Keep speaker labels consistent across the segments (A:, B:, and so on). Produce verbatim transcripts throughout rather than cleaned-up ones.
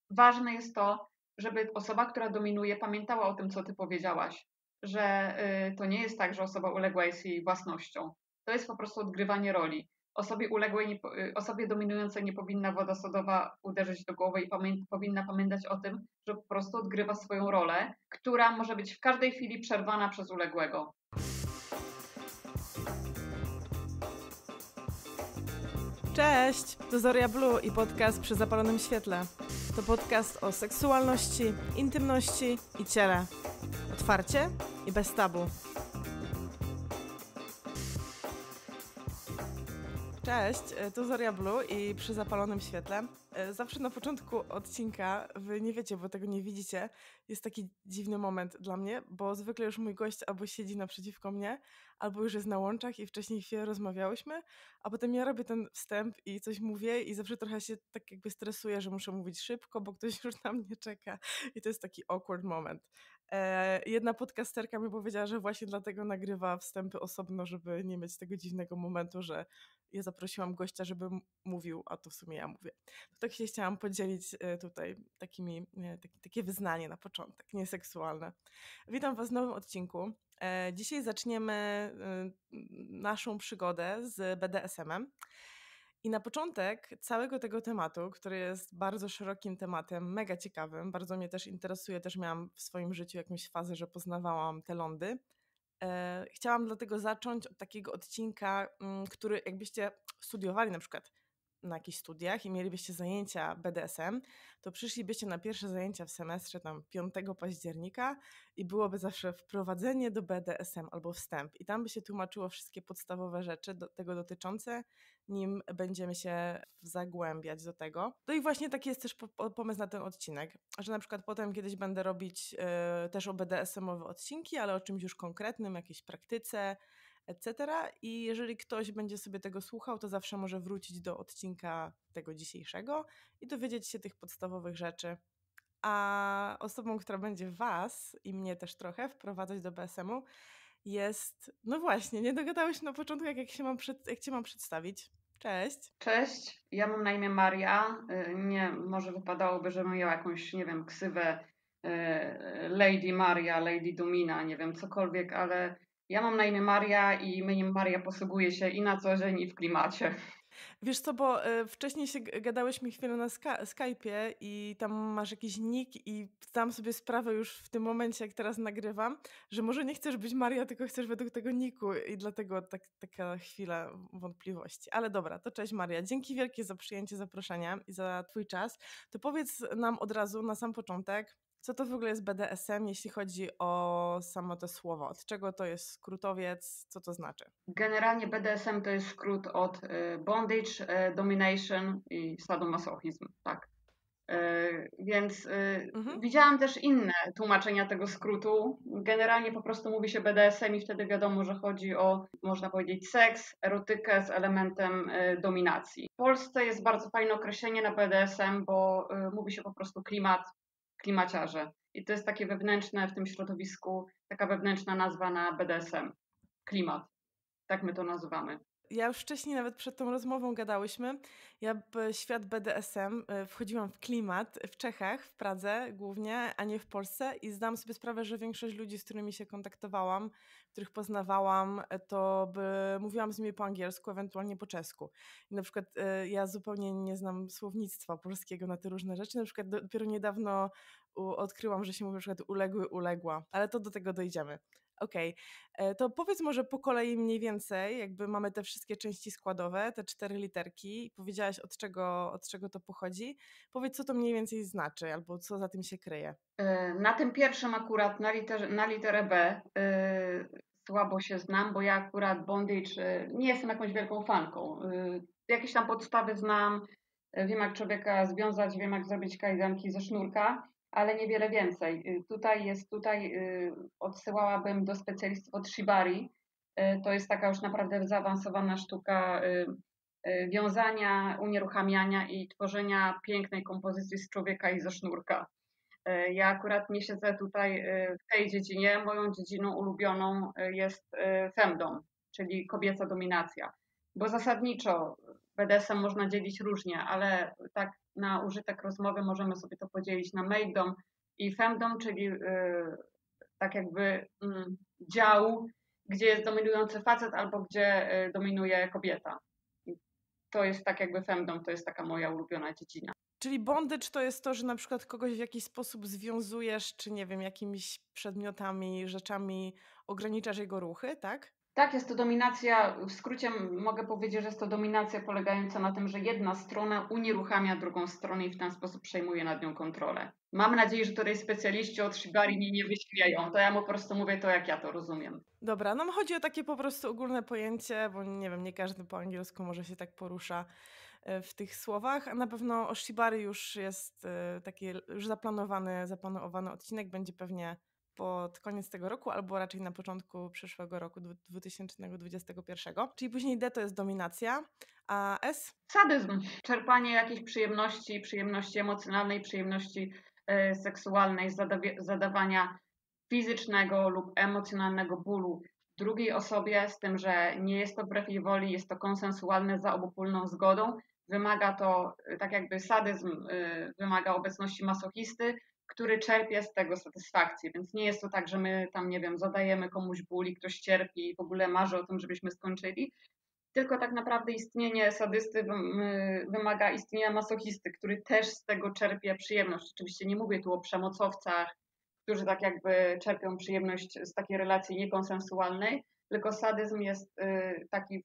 A: ważne jest to, żeby osoba, która dominuje, pamiętała o tym, co ty powiedziałaś, że y, to nie jest tak, że osoba uległa jest jej własnością. To jest po prostu odgrywanie roli. Osobie uległej, nie, y, osobie dominującej nie powinna woda sodowa uderzyć do głowy i pamię powinna pamiętać o tym, że po prostu odgrywa swoją rolę, która może być w każdej chwili przerwana przez uległego.
B: Cześć! To Zoria Blue i podcast Przy zapalonym świetle. To podcast o seksualności, intymności i ciele. Otwarcie i bez tabu. Cześć, to Zoria Blue i Przy zapalonym świetle. Zawsze na początku odcinka, wy nie wiecie, bo tego nie widzicie, jest taki dziwny moment dla mnie, bo zwykle już mój gość albo siedzi naprzeciwko mnie, albo już jest na łączach i wcześniej chwilę rozmawiałyśmy, a potem ja robię ten wstęp i coś mówię i zawsze trochę się tak jakby stresuję, że muszę mówić szybko, bo ktoś już na mnie czeka i to jest taki awkward moment. E, jedna podcasterka mi powiedziała, że właśnie dlatego nagrywa wstępy osobno, żeby nie mieć tego dziwnego momentu, że ja zaprosiłam gościa, żeby m- mówił, a to w sumie ja mówię. To tak się chciałam podzielić e, tutaj takimi, e, taki, takie wyznanie na początek, nieseksualne. Witam Was w nowym odcinku. E, Dzisiaj zaczniemy e, naszą przygodę z B D S M-em. I na początek całego tego tematu, który jest bardzo szerokim tematem, mega ciekawym, bardzo mnie też interesuje, też miałam w swoim życiu jakąś fazę, że poznawałam te lądy. E, Chciałam dlatego zacząć od takiego odcinka, mm, który jakbyście studiowali na przykład na jakichś studiach i mielibyście zajęcia B D S M, to przyszlibyście na pierwsze zajęcia w semestrze tam piątego października i byłoby zawsze wprowadzenie do B D S M albo wstęp. I tam by się tłumaczyło wszystkie podstawowe rzeczy do tego dotyczące, nim będziemy się zagłębiać do tego. No i właśnie taki jest też po, po, pomysł na ten odcinek, że na przykład potem kiedyś będę robić y, też o B D S M-owe odcinki, ale o czymś już konkretnym, jakiejś praktyce, et cetera. I jeżeli ktoś będzie sobie tego słuchał, to zawsze może wrócić do odcinka tego dzisiejszego i dowiedzieć się tych podstawowych rzeczy. A osobą, która będzie Was i mnie też trochę wprowadzać do B S M-u jest, no właśnie, nie dogadałeś na początku, jak, jak, się mam przed, jak Cię mam przedstawić. Cześć.
A: Cześć, ja mam na imię Maria. Y, Nie, może wypadałoby, żebym miała jakąś, nie wiem, ksywę y, Lady Maria, Lady Domina, nie wiem, cokolwiek, ale ja mam na imię Maria i imieniem Maria posługuję się i na co dzień, i w klimacie.
B: Wiesz co, bo y, wcześniej się g- gadałeś mi chwilę na ska- Skype'ie i tam masz jakiś nick i zdałam sobie sprawę już w tym momencie, jak teraz nagrywam, że może nie chcesz być Maria, tylko chcesz według tego nicku i dlatego tak, taka chwila wątpliwości. Ale dobra, to cześć Maria. Dzięki wielkie za przyjęcie zaproszenia i za twój czas. To powiedz nam od razu na sam początek, co to w ogóle jest B D S M, jeśli chodzi o samo to słowo? Od czego to jest skrótowiec? Co to znaczy?
A: Generalnie B D S M to jest skrót od y, bondage, y, domination i sadomasochizm, tak. Y, Więc y,
B: Mhm.
A: widziałam też inne tłumaczenia tego skrótu. Generalnie po prostu mówi się B D S M i wtedy wiadomo, że chodzi o, można powiedzieć, seks, erotykę z elementem y, dominacji. W Polsce jest bardzo fajne określenie na B D S M, bo y, mówi się po prostu klimat, klimaciarze. I to jest takie wewnętrzne w tym środowisku, taka wewnętrzna nazwa na B D S M. Klimat. Tak my to nazywamy.
B: Ja już wcześniej, nawet przed tą rozmową gadałyśmy. Ja w świat B D S M y, wchodziłam w klimat w Czechach, w Pradze głównie, a nie w Polsce i zdałam sobie sprawę, że większość ludzi, z którymi się kontaktowałam, których poznawałam, y, to by mówiłam z nimi po angielsku, ewentualnie po czesku. I na przykład y, ja zupełnie nie znam słownictwa polskiego na te różne rzeczy. Na przykład dopiero niedawno u, odkryłam, że się mówi na przykład uległy, uległa, ale to do tego dojdziemy. Okej, E, to powiedz może po kolei mniej więcej, jakby mamy te wszystkie części składowe, te cztery literki, powiedziałaś od czego, od czego to pochodzi. Powiedz, co to mniej więcej znaczy, albo co za tym się kryje.
A: Y, Na tym pierwszym akurat, na, liter, na literę B, y, słabo się znam, bo ja akurat bondage y, nie jestem jakąś wielką fanką. Y, jakieś tam podstawy znam, y, wiem jak człowieka związać, wiem jak zrobić kajdanki ze sznurka, ale niewiele więcej. Y, tutaj jest, tutaj y, odsyłałabym do specjalistów od Shibari. Y, to jest taka już naprawdę zaawansowana sztuka y, y, wiązania, unieruchamiania i tworzenia pięknej kompozycji z człowieka i ze sznurka. Ja akurat nie siedzę tutaj w tej dziedzinie. Moją dziedziną ulubioną jest femdom, czyli kobieca dominacja. Bo zasadniczo B D S M można dzielić różnie, ale tak na użytek rozmowy możemy sobie to podzielić na maidom i femdom, czyli yy, tak jakby yy, dział, gdzie jest dominujący facet albo gdzie yy, dominuje kobieta. I to jest tak jakby femdom, to jest taka moja ulubiona dziedzina.
B: Czyli bondage to jest to, że na przykład kogoś w jakiś sposób związujesz, czy nie wiem, jakimiś przedmiotami, rzeczami ograniczasz jego ruchy, tak?
A: Tak, jest to dominacja, w skrócie mogę powiedzieć, że jest to dominacja polegająca na tym, że jedna strona unieruchamia drugą stronę i w ten sposób przejmuje nad nią kontrolę. Mam nadzieję, że tutaj specjaliści od shibari mnie nie wyśmieją, to ja mu po prostu mówię to, jak ja to rozumiem.
B: Dobra, no chodzi o takie po prostu ogólne pojęcie, bo nie wiem, nie każdy po angielsku może się tak porusza w tych słowach, a na pewno o shibari już jest taki już zaplanowany, zaplanowany odcinek, będzie pewnie pod koniec tego roku, albo raczej na początku przyszłego roku dwa tysiące dwudziestego pierwszego. Czyli później D to jest dominacja, a S?
A: Sadyzm, czerpanie jakiejś przyjemności, przyjemności emocjonalnej, przyjemności y, seksualnej, zadawie, zadawania fizycznego lub emocjonalnego bólu drugiej osobie, z tym, że nie jest to wbrew jej woli, jest to konsensualne za obopólną zgodą. Wymaga to, tak jakby sadyzm y, wymaga obecności masochisty, który czerpie z tego satysfakcję, więc nie jest to tak, że my tam, nie wiem, zadajemy komuś ból i ktoś cierpi i w ogóle marzy o tym, żebyśmy skończyli, tylko tak naprawdę istnienie sadysty wymaga istnienia masochisty, który też z tego czerpie przyjemność. Oczywiście nie mówię tu o przemocowcach, którzy tak jakby czerpią przyjemność z takiej relacji niekonsensualnej, tylko sadyzm jest taki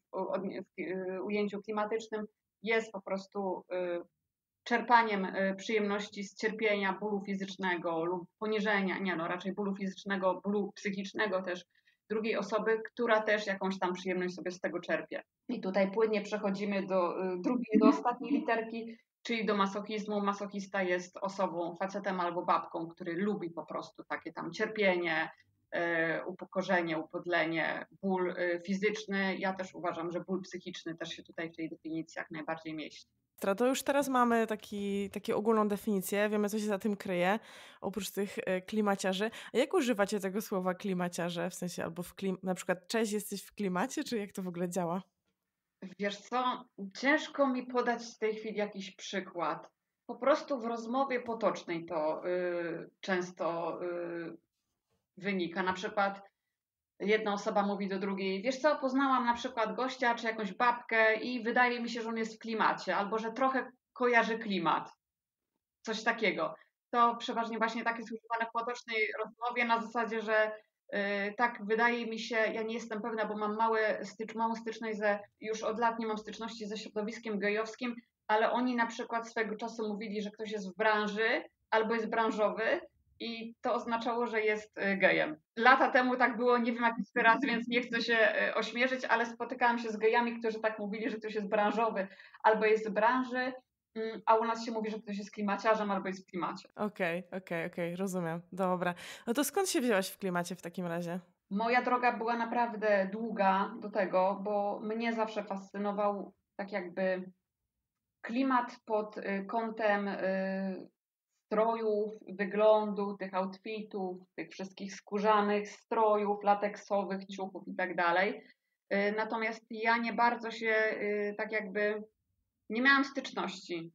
A: w ujęciu klimatycznym, jest po prostu czerpaniem przyjemności z cierpienia, bólu fizycznego lub poniżenia, nie no, raczej bólu fizycznego, bólu psychicznego też drugiej osoby, która też jakąś tam przyjemność sobie z tego czerpie. I tutaj płynnie przechodzimy do drugiej, do ostatniej literki, czyli do masochizmu. Masochista jest osobą, facetem albo babką, który lubi po prostu takie tam cierpienie, upokorzenie, upodlenie, ból fizyczny. Ja też uważam, że ból psychiczny też się tutaj w tej definicji jak najbardziej mieści.
B: To już teraz mamy taki, taką ogólną definicję, wiemy, co się za tym kryje, oprócz tych klimaciarzy. A jak używacie tego słowa klimaciarze? W sensie albo w klim... na przykład cześć, jesteś w klimacie, czy jak to w ogóle działa?
A: Wiesz co, ciężko mi podać w tej chwili jakiś przykład. Po prostu w rozmowie potocznej to y, często y, wynika. Na przykład jedna osoba mówi do drugiej, wiesz co, poznałam na przykład gościa czy jakąś babkę i wydaje mi się, że on jest w klimacie, albo że trochę kojarzy klimat. Coś takiego. To przeważnie właśnie tak jest używane w potocznej rozmowie na zasadzie, że yy, tak wydaje mi się, ja nie jestem pewna, bo mam małe stycz, małą styczność ze, już od lat nie mam styczności ze środowiskiem gejowskim, ale oni na przykład swego czasu mówili, że ktoś jest w branży albo jest branżowy i to oznaczało, że jest gejem. Lata temu tak było, nie wiem jak teraz, więc nie chcę się ośmieszyć, ale spotykałam się z gejami, którzy tak mówili, że ktoś jest branżowy albo jest w branży, a u nas się mówi, że ktoś jest klimaciarzem albo jest w klimacie.
B: Okej, okay, okej, okay, okej, okay, rozumiem. Dobra. No to skąd się wzięłaś w klimacie w takim razie?
A: Moja droga była naprawdę długa do tego, bo mnie zawsze fascynował tak jakby klimat pod kątem strojów, wyglądu, tych outfitów, tych wszystkich skórzanych strojów, lateksowych, ciuchów i tak dalej. Natomiast ja nie bardzo się tak jakby nie miałam styczności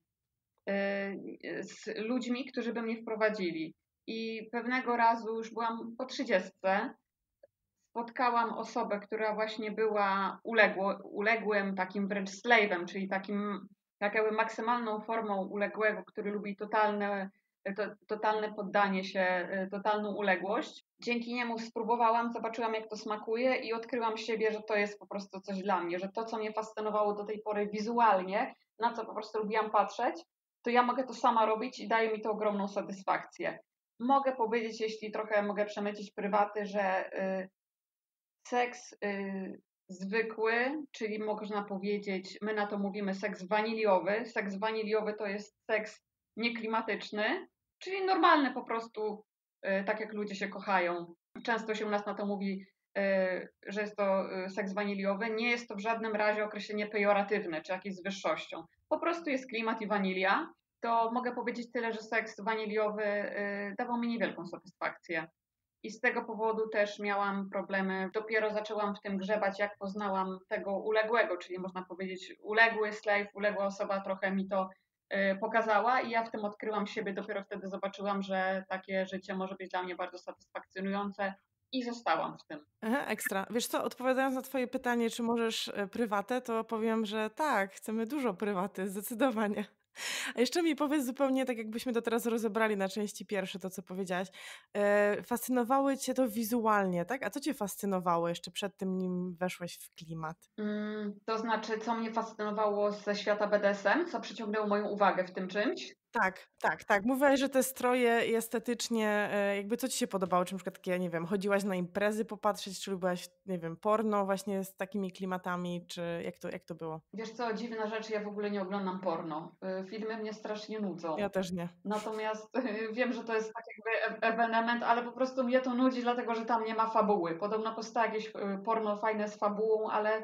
A: z ludźmi, którzy by mnie wprowadzili. I pewnego razu, już byłam po trzydziestce, spotkałam osobę, która właśnie była uległo, uległym, takim wręcz slave'em, czyli takim tak jakby maksymalną formą uległego, który lubi totalne, to, totalne poddanie się, totalną uległość. Dzięki niemu spróbowałam, zobaczyłam jak to smakuje i odkryłam siebie, że to jest po prostu coś dla mnie, że to, co mnie fascynowało do tej pory wizualnie, na co po prostu lubiłam patrzeć, to ja mogę to sama robić i daje mi to ogromną satysfakcję. Mogę powiedzieć, jeśli trochę mogę przemycić prywaty, że y, seks y, zwykły, czyli można powiedzieć, my na to mówimy seks waniliowy. Seks waniliowy to jest seks nieklimatyczny, czyli normalny po prostu, y, tak jak ludzie się kochają. Często się u nas na to mówi, y, że jest to seks waniliowy. Nie jest to w żadnym razie określenie pejoratywne, czy jakieś z wyższością. Po prostu jest klimat i wanilia. To mogę powiedzieć tyle, że seks waniliowy y, dawał mi niewielką satysfakcję. I z tego powodu też miałam problemy. Dopiero zaczęłam w tym grzebać, jak poznałam tego uległego, czyli można powiedzieć uległy slave, uległa osoba, trochę mi to y, pokazała i ja w tym odkryłam siebie. Dopiero wtedy zobaczyłam, że takie życie może być dla mnie bardzo satysfakcjonujące i zostałam w tym.
B: Aha, ekstra. Wiesz co, odpowiadając na twoje pytanie, czy możesz e, prywatę, to powiem, że tak, chcemy dużo prywaty, zdecydowanie. A jeszcze mi powiedz zupełnie tak, jakbyśmy to teraz rozebrali na części pierwsze, to co powiedziałaś. E, fascynowały cię to wizualnie, tak? A co cię fascynowało jeszcze przed tym, nim weszłeś w klimat?
A: Mm, to znaczy, co mnie fascynowało ze świata B D S M, co przyciągnęło moją uwagę w tym czymś?
B: Tak, tak, tak. Mówiłaś, że te stroje i estetycznie, e, jakby co ci się podobało? Czy na przykład takie, nie wiem, chodziłaś na imprezy popatrzeć, czy lubiłaś, nie wiem, porno właśnie z takimi klimatami, czy jak to, jak to było?
A: Wiesz co, dziwna rzecz, ja w ogóle nie oglądam porno. Y, Filmy mnie strasznie nudzą.
B: Ja też nie.
A: Natomiast wiem, że to jest tak jakby e- ewenement, ale po prostu mnie to nudzi, dlatego że tam nie ma fabuły. Podobno powstało jakieś y, porno fajne z fabułą, ale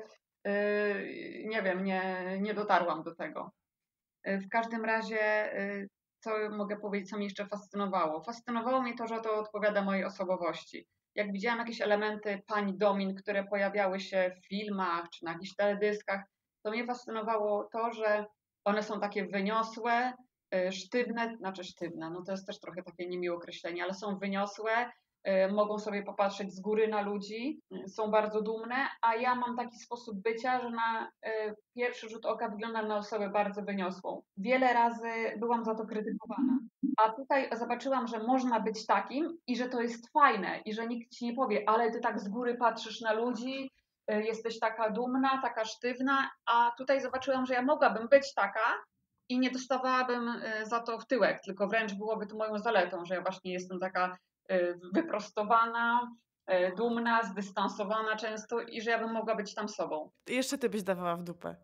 A: y, nie wiem, nie, nie dotarłam do tego. Y, W każdym razie, y, co mogę powiedzieć, co mnie jeszcze fascynowało? Fascynowało mnie to, że to odpowiada mojej osobowości. Jak widziałam jakieś elementy pani Domin, które pojawiały się w filmach czy na jakichś teledyskach, to mnie fascynowało to, że one są takie wyniosłe, y, sztywne, znaczy sztywne, no to jest też trochę takie niemiłe określenie, ale są wyniosłe, y, mogą sobie popatrzeć z góry na ludzi, y, są bardzo dumne, a ja mam taki sposób bycia, że na y, pierwszy rzut oka wyglądam na osobę bardzo wyniosłą. Wiele razy byłam za to krytykowana. A tutaj zobaczyłam, że można być takim i że to jest fajne i że nikt ci nie powie, ale ty tak z góry patrzysz na ludzi, y, jesteś taka dumna, taka sztywna, a tutaj zobaczyłam, że ja mogłabym być taka i nie dostawałabym y, za to w tyłek, tylko wręcz byłoby to moją zaletą, że ja właśnie jestem taka y, wyprostowana, y, dumna, zdystansowana często i że ja bym mogła być tam sobą.
B: Jeszcze ty byś dawała w dupę.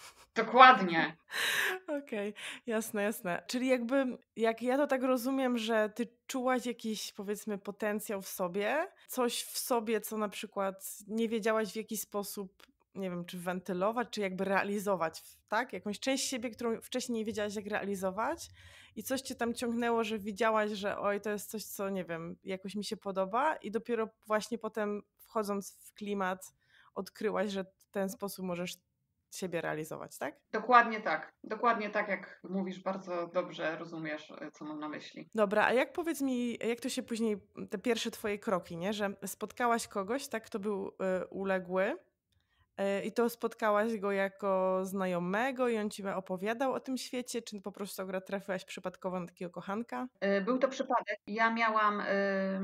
A: Dokładnie.
B: Okej, jasne, jasne. Czyli jakby, jak ja to tak rozumiem, że ty czułaś jakiś, powiedzmy, potencjał w sobie, coś w sobie, co na przykład nie wiedziałaś w jaki sposób, nie wiem, czy wentylować, czy jakby realizować, w- tak? Jakąś część siebie, którą wcześniej nie wiedziałaś, jak realizować i coś cię tam ciągnęło, że widziałaś, że oj, to jest coś, co, nie wiem, jakoś mi się podoba i dopiero właśnie potem, wchodząc w klimat, odkryłaś, że w ten sposób możesz siebie realizować, tak?
A: Dokładnie tak. Dokładnie tak, jak mówisz, bardzo dobrze rozumiesz, y, co mam na myśli.
B: Dobra, a jak powiedz mi, jak to się później, te pierwsze twoje kroki, nie? Że spotkałaś kogoś, tak, kto był y, uległy y, i to spotkałaś go jako znajomego i on ci opowiadał o tym świecie, czy po prostu akurat trafiłaś przypadkowo na takiego kochanka?
A: Y, Był to przypadek. Ja miałam y,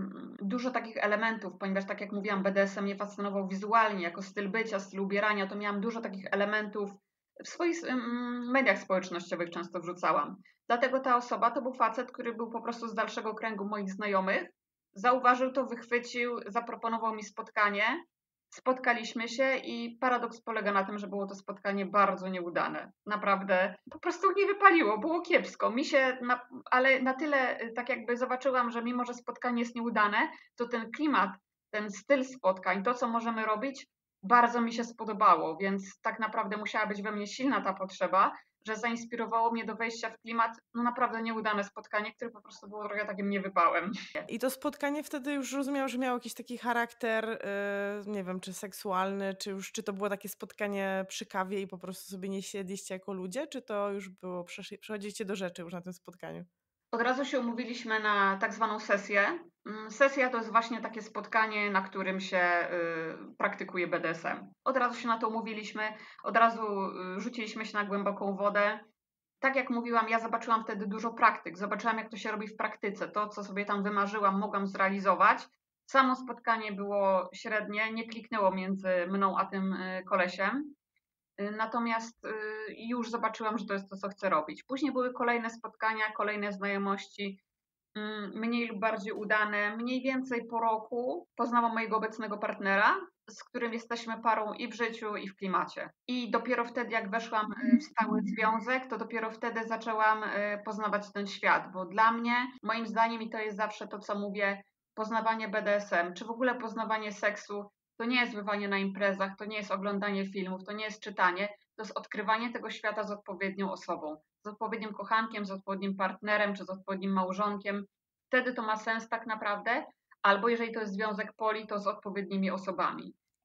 A: dużo takich elementów, ponieważ tak jak mówiłam, B D S M mnie fascynował wizualnie, jako styl bycia, styl ubierania, to miałam dużo takich elementów w swoich ym, mediach społecznościowych często wrzucałam. Dlatego ta osoba to był facet, który był po prostu z dalszego kręgu moich znajomych. Zauważył to, wychwycił, zaproponował mi spotkanie. Spotkaliśmy się i paradoks polega na tym, że było to spotkanie bardzo nieudane. Naprawdę po prostu nie wypaliło, było kiepsko. Mi się, na, ale na tyle y, tak jakby zobaczyłam, że mimo, że spotkanie jest nieudane, to ten klimat, ten styl spotkań, to co możemy robić, bardzo mi się spodobało, więc tak naprawdę musiała być we mnie silna ta potrzeba, że zainspirowało mnie do wejścia w klimat, no naprawdę nieudane spotkanie, które po prostu było trochę takim niewypałem.
B: I to spotkanie wtedy już rozumiał, że miało jakiś taki charakter, y, nie wiem, czy seksualny, czy już, czy to było takie spotkanie przy kawie i po prostu sobie nie siedliście jako ludzie, czy to już było, przesz- przechodziliście do rzeczy już na tym spotkaniu?
A: Od razu się umówiliśmy na tak zwaną sesję. Mm, Sesja to jest właśnie takie spotkanie, na którym się y, praktykuje B D S M. Od razu się na to umówiliśmy, od razu y, rzuciliśmy się na głęboką wodę. Tak jak mówiłam, ja zobaczyłam wtedy dużo praktyk, zobaczyłam jak to się robi w praktyce. To, co sobie tam wymarzyłam, mogłam zrealizować. Samo spotkanie było średnie, nie kliknęło między mną a tym y, kolesiem. Y, Natomiast y, już zobaczyłam, że to jest to, co chcę robić. Później były kolejne spotkania, kolejne znajomości, mm, mniej lub bardziej udane. Mniej więcej po roku poznałam mojego obecnego partnera, z którym jesteśmy parą i w życiu, i w klimacie. I dopiero wtedy, jak weszłam y, w stały związek, to dopiero wtedy zaczęłam y, poznawać ten świat, bo dla mnie, moim zdaniem, i to jest zawsze to, co mówię, poznawanie B D S M, czy w ogóle poznawanie seksu, to nie jest bywanie na imprezach, to nie jest oglądanie filmów, to nie jest czytanie, to jest odkrywanie tego świata z odpowiednią osobą, z odpowiednim kochankiem, z odpowiednim partnerem czy z odpowiednim małżonkiem. Wtedy to ma sens tak naprawdę, albo jeżeli to jest związek poli, to z odpowiednimi osobami.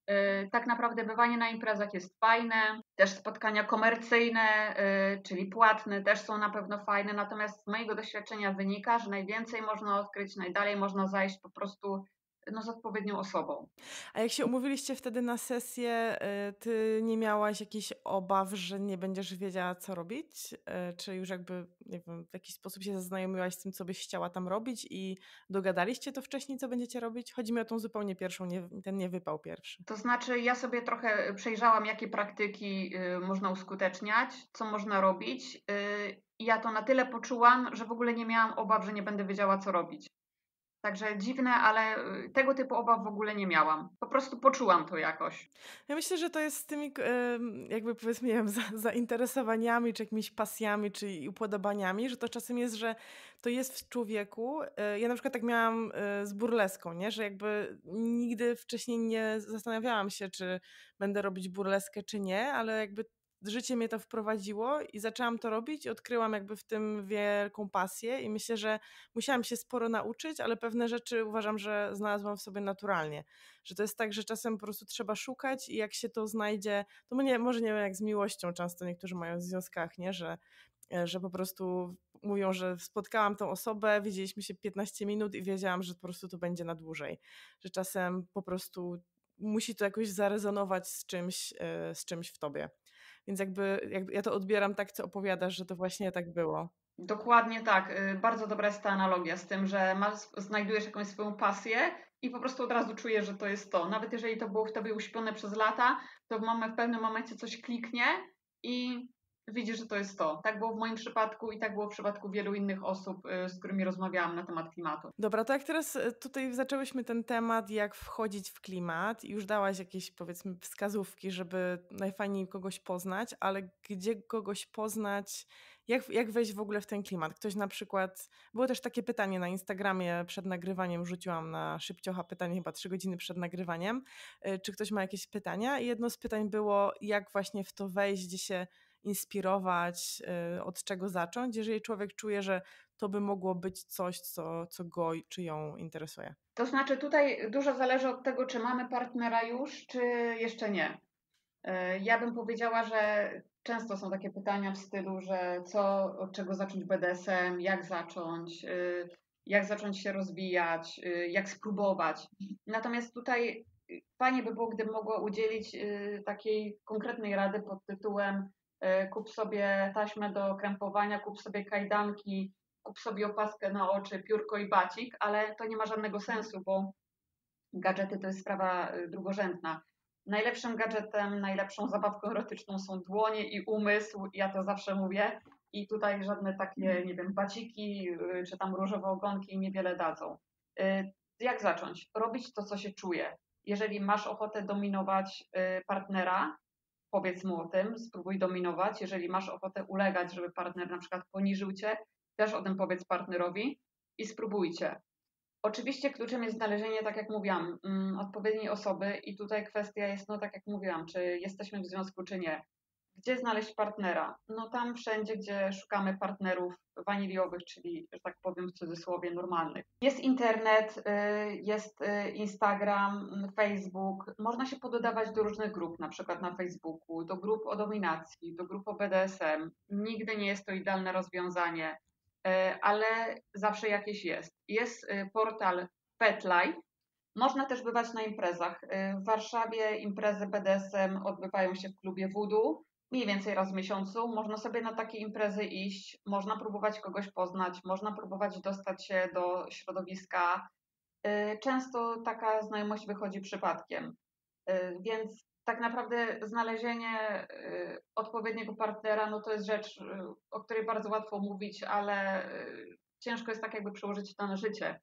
A: Y, Tak naprawdę bywanie na imprezach jest fajne, też spotkania komercyjne, y, czyli płatne, też są na pewno fajne, natomiast z mojego doświadczenia wynika, że najwięcej można odkryć, najdalej można zajść po prostu no, z odpowiednią osobą.
B: A jak się umówiliście wtedy na sesję, y, ty nie miałaś jakichś obaw, że nie będziesz wiedziała, co robić? Y, Czy już jakby, nie wiem, w jakiś sposób się zaznajomiłaś z tym, co byś chciała tam robić i dogadaliście to wcześniej, co będziecie robić? Chodzi mi o tą zupełnie pierwszą, nie, ten niewypał pierwszy.
A: To znaczy, ja sobie trochę przejrzałam, jakie praktyki y, można uskuteczniać, co można robić. y, I ja to na tyle poczułam, że w ogóle nie miałam obaw, że nie będę wiedziała, co robić. Także dziwne, ale y, tego typu obaw w ogóle nie miałam. Po prostu poczułam to jakoś.
B: Ja myślę, że to jest z tymi, em, jakby powiedzmy, nie wiem, za, zainteresowaniami, czy jakimiś pasjami, czy i upodobaniami, że to czasem jest, że to jest w człowieku. E, Ja na przykład tak miałam e, z burleską, nie? Że jakby nigdy wcześniej nie zastanawiałam się, czy będę robić burleskę, czy nie, ale jakby życie mnie to wprowadziło i zaczęłam to robić i odkryłam jakby w tym wielką pasję i myślę, że musiałam się sporo nauczyć, ale pewne rzeczy uważam, że znalazłam w sobie naturalnie. Że to jest tak, że czasem po prostu trzeba szukać i jak się to znajdzie, to mnie, może nie wiem, jak z miłością często niektórzy mają w związkach, nie? Że, e, że po prostu mówią, że spotkałam tą osobę, widzieliśmy się piętnaście minut i wiedziałam, że po prostu to będzie na dłużej. Że czasem po prostu musi to jakoś zarezonować z czymś, e, z czymś w tobie. Więc jakby, jakby ja to odbieram tak, co opowiadasz, że to właśnie tak było.
A: Dokładnie tak. y, Bardzo dobra jest ta analogia z tym, że masz, znajdujesz jakąś swoją pasję i po prostu od razu czujesz, że to jest to. Nawet jeżeli to było w tobie uśpione przez lata, to w, momen, w pewnym momencie coś kliknie i widzisz, że to jest to. Tak było w moim przypadku i tak było w przypadku wielu innych osób, y, z którymi rozmawiałam na temat klimatu.
B: Dobra, to jak teraz e, tutaj zaczęłyśmy ten temat, jak wchodzić w klimat i już dałaś jakieś, powiedzmy, wskazówki, żeby najfajniej kogoś poznać, ale gdzie kogoś poznać, jak, jak wejść w ogóle w ten klimat? Ktoś na przykład, było też takie pytanie na Instagramie przed nagrywaniem, rzuciłam na szybciocha pytanie chyba trzy godziny przed nagrywaniem, e, czy ktoś ma jakieś pytania i jedno z pytań było, jak właśnie w to wejść, gdzie się inspirować, e, od czego zacząć, jeżeli człowiek czuje, że to by mogło być coś, co, co go czy ją interesuje.
A: To znaczy tutaj dużo zależy od tego, czy mamy partnera już, czy jeszcze nie. Y, Ja bym powiedziała, że często są takie pytania w stylu, że co, od czego zacząć B D S M, jak zacząć, y, jak zacząć się rozwijać, y, jak spróbować. Natomiast tutaj y, fajnie by było, gdybym mogła udzielić y, takiej konkretnej rady pod tytułem y, kup sobie taśmę do krępowania, kup sobie kajdanki, kup sobie opaskę na oczy, piórko i bacik, ale to nie ma żadnego sensu, bo gadżety to jest sprawa y, drugorzędna. Najlepszym gadżetem, najlepszą zabawką erotyczną są dłonie i umysł, ja to zawsze mówię. I tutaj żadne takie, nie wiem, baciki y, czy tam różowe ogonki niewiele dadzą. Y, Jak zacząć? Robić to, co się czuje. Jeżeli masz ochotę dominować y, partnera, powiedz mu o tym, spróbuj dominować. Jeżeli masz ochotę ulegać, żeby partner na przykład poniżył cię, też o tym powiedz partnerowi i spróbujcie. Oczywiście kluczem jest znalezienie, tak jak mówiłam, mm, odpowiedniej osoby i tutaj kwestia jest, no tak jak mówiłam, czy jesteśmy w związku, czy nie. Gdzie znaleźć partnera? No tam wszędzie, gdzie szukamy partnerów waniliowych, czyli, że tak powiem w cudzysłowie, normalnych. Jest internet, y, jest y, Instagram, mm, Facebook. Można się pododawać do różnych grup, na przykład na Facebooku, do grup o dominacji, do grup o B D S M. Nigdy nie jest to idealne rozwiązanie, y, ale zawsze jakieś jest. Jest y, portal PetLife. Można też bywać na imprezach. Y, W Warszawie imprezy B D S M odbywają się w klubie Voodoo, mniej więcej raz w miesiącu. Można sobie na takie imprezy iść, można próbować kogoś poznać, można próbować dostać się do środowiska. Y, Często taka znajomość wychodzi przypadkiem. Y, Więc tak naprawdę znalezienie y, odpowiedniego partnera, no to jest rzecz, y, o której bardzo łatwo mówić, ale y, ciężko jest tak jakby przełożyć to na życie.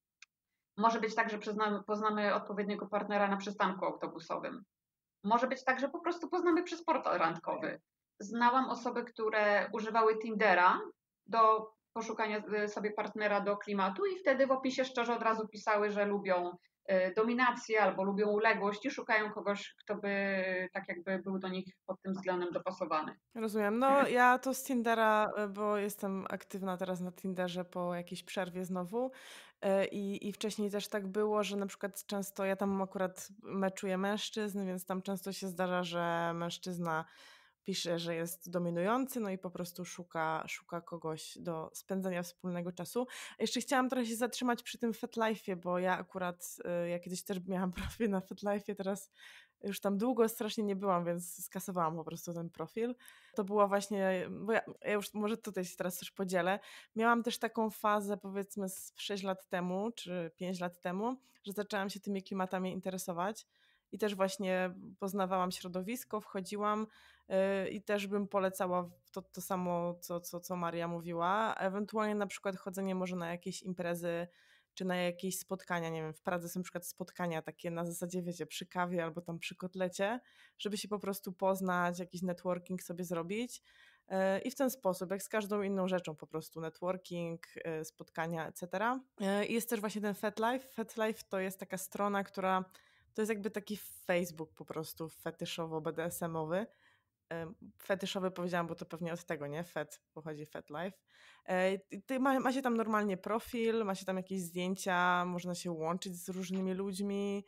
A: Może być tak, że przyznamy, poznamy odpowiedniego partnera na przystanku autobusowym. Może być tak, że po prostu poznamy przez portal randkowy. Znałam osoby, które używały Tindera do poszukania y, sobie partnera do klimatu i wtedy w opisie szczerze od razu pisały, że lubią y, dominację albo lubią uległość i szukają kogoś, kto by tak jakby był do nich pod tym względem dopasowany.
B: Rozumiem. No ja to z Tindera, e, bo jestem aktywna teraz na Tinderze po jakiejś przerwie znowu. e, I, I wcześniej też tak było, że na przykład często ja tam akurat meczuję mężczyzn, więc tam często się zdarza, że mężczyzna pisze, że jest dominujący, no i po prostu szuka, szuka kogoś do spędzania wspólnego czasu. A jeszcze chciałam trochę się zatrzymać przy tym FetLife'ie, bo ja akurat, e, ja kiedyś też miałam profil na FetLife'ie, teraz już tam długo strasznie nie byłam, więc skasowałam po prostu ten profil. To była właśnie, bo ja, ja już może tutaj się teraz też podzielę. Miałam też taką fazę powiedzmy z sześć lat temu, czy pięć lat temu, że zaczęłam się tymi klimatami interesować i też właśnie poznawałam środowisko, wchodziłam yy, i też bym polecała to, to samo, co, co, co Maria mówiła. Ewentualnie na przykład chodzenie może na jakieś imprezy czy na jakieś spotkania, nie wiem, w Pradze są na przykład spotkania takie na zasadzie, wiecie, przy kawie albo tam przy kotlecie, żeby się po prostu poznać, jakiś networking sobie zrobić. E, I w ten sposób, jak z każdą inną rzeczą, po prostu networking, e, spotkania, et cetera. E, I jest też właśnie ten FetLife. FetLife to jest taka strona, która to jest jakby taki Facebook po prostu fetyszowo-B D S M-owy. Em, Fetyszowy powiedziałam, bo to pewnie od tego, nie? Fet pochodzi Fet Life. E, i ty ma, ma się tam normalnie profil, ma się tam jakieś zdjęcia, można się łączyć z różnymi ludźmi,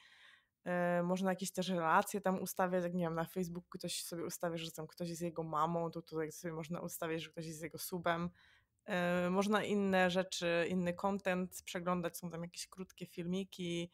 B: e, można jakieś też relacje tam ustawiać, jak nie wiem, na Facebooku ktoś sobie ustawia, że tam ktoś jest jego mamą, to tutaj sobie można ustawiać, że ktoś jest jego subem. E, Można inne rzeczy, inny content przeglądać, są tam jakieś krótkie filmiki.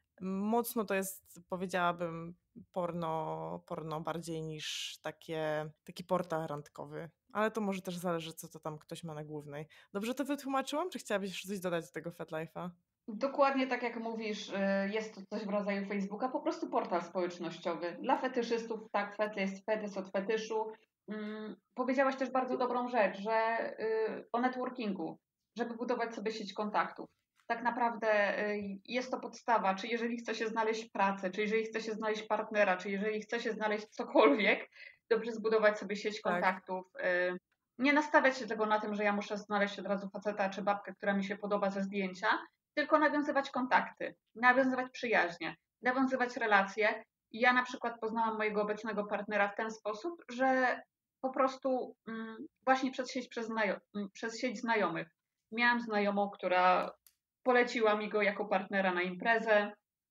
B: Mocno to jest, powiedziałabym, porno, porno bardziej niż takie, taki portal randkowy. Ale to może też zależy, co to tam ktoś ma na głównej. Dobrze to wytłumaczyłam, czy chciałabyś jeszcze coś dodać do tego FetLife'a?
A: Dokładnie tak jak mówisz, y, jest to coś w rodzaju Facebooka, po prostu portal społecznościowy. Dla fetyszystów, tak, fet jest fetys od fetyszu. Mm, Powiedziałaś też bardzo dobrą rzecz, że y, o networkingu, żeby budować sobie sieć kontaktów. Tak naprawdę y, jest to podstawa, czy jeżeli chce się znaleźć pracę, czy jeżeli chce się znaleźć partnera, czy jeżeli chce się znaleźć cokolwiek, dobrze zbudować sobie sieć
B: Tak,
A: kontaktów. y, Nie nastawiać się tego na tym, że ja muszę znaleźć od razu faceta czy babkę, która mi się podoba ze zdjęcia, tylko nawiązywać kontakty, nawiązywać przyjaźnie, nawiązywać relacje. I ja na przykład poznałam mojego obecnego partnera w ten sposób, że po prostu mm, właśnie przez sieć, przez, znajo- mm, przez sieć znajomych. Miałam znajomą, która poleciła mi go jako partnera na imprezę,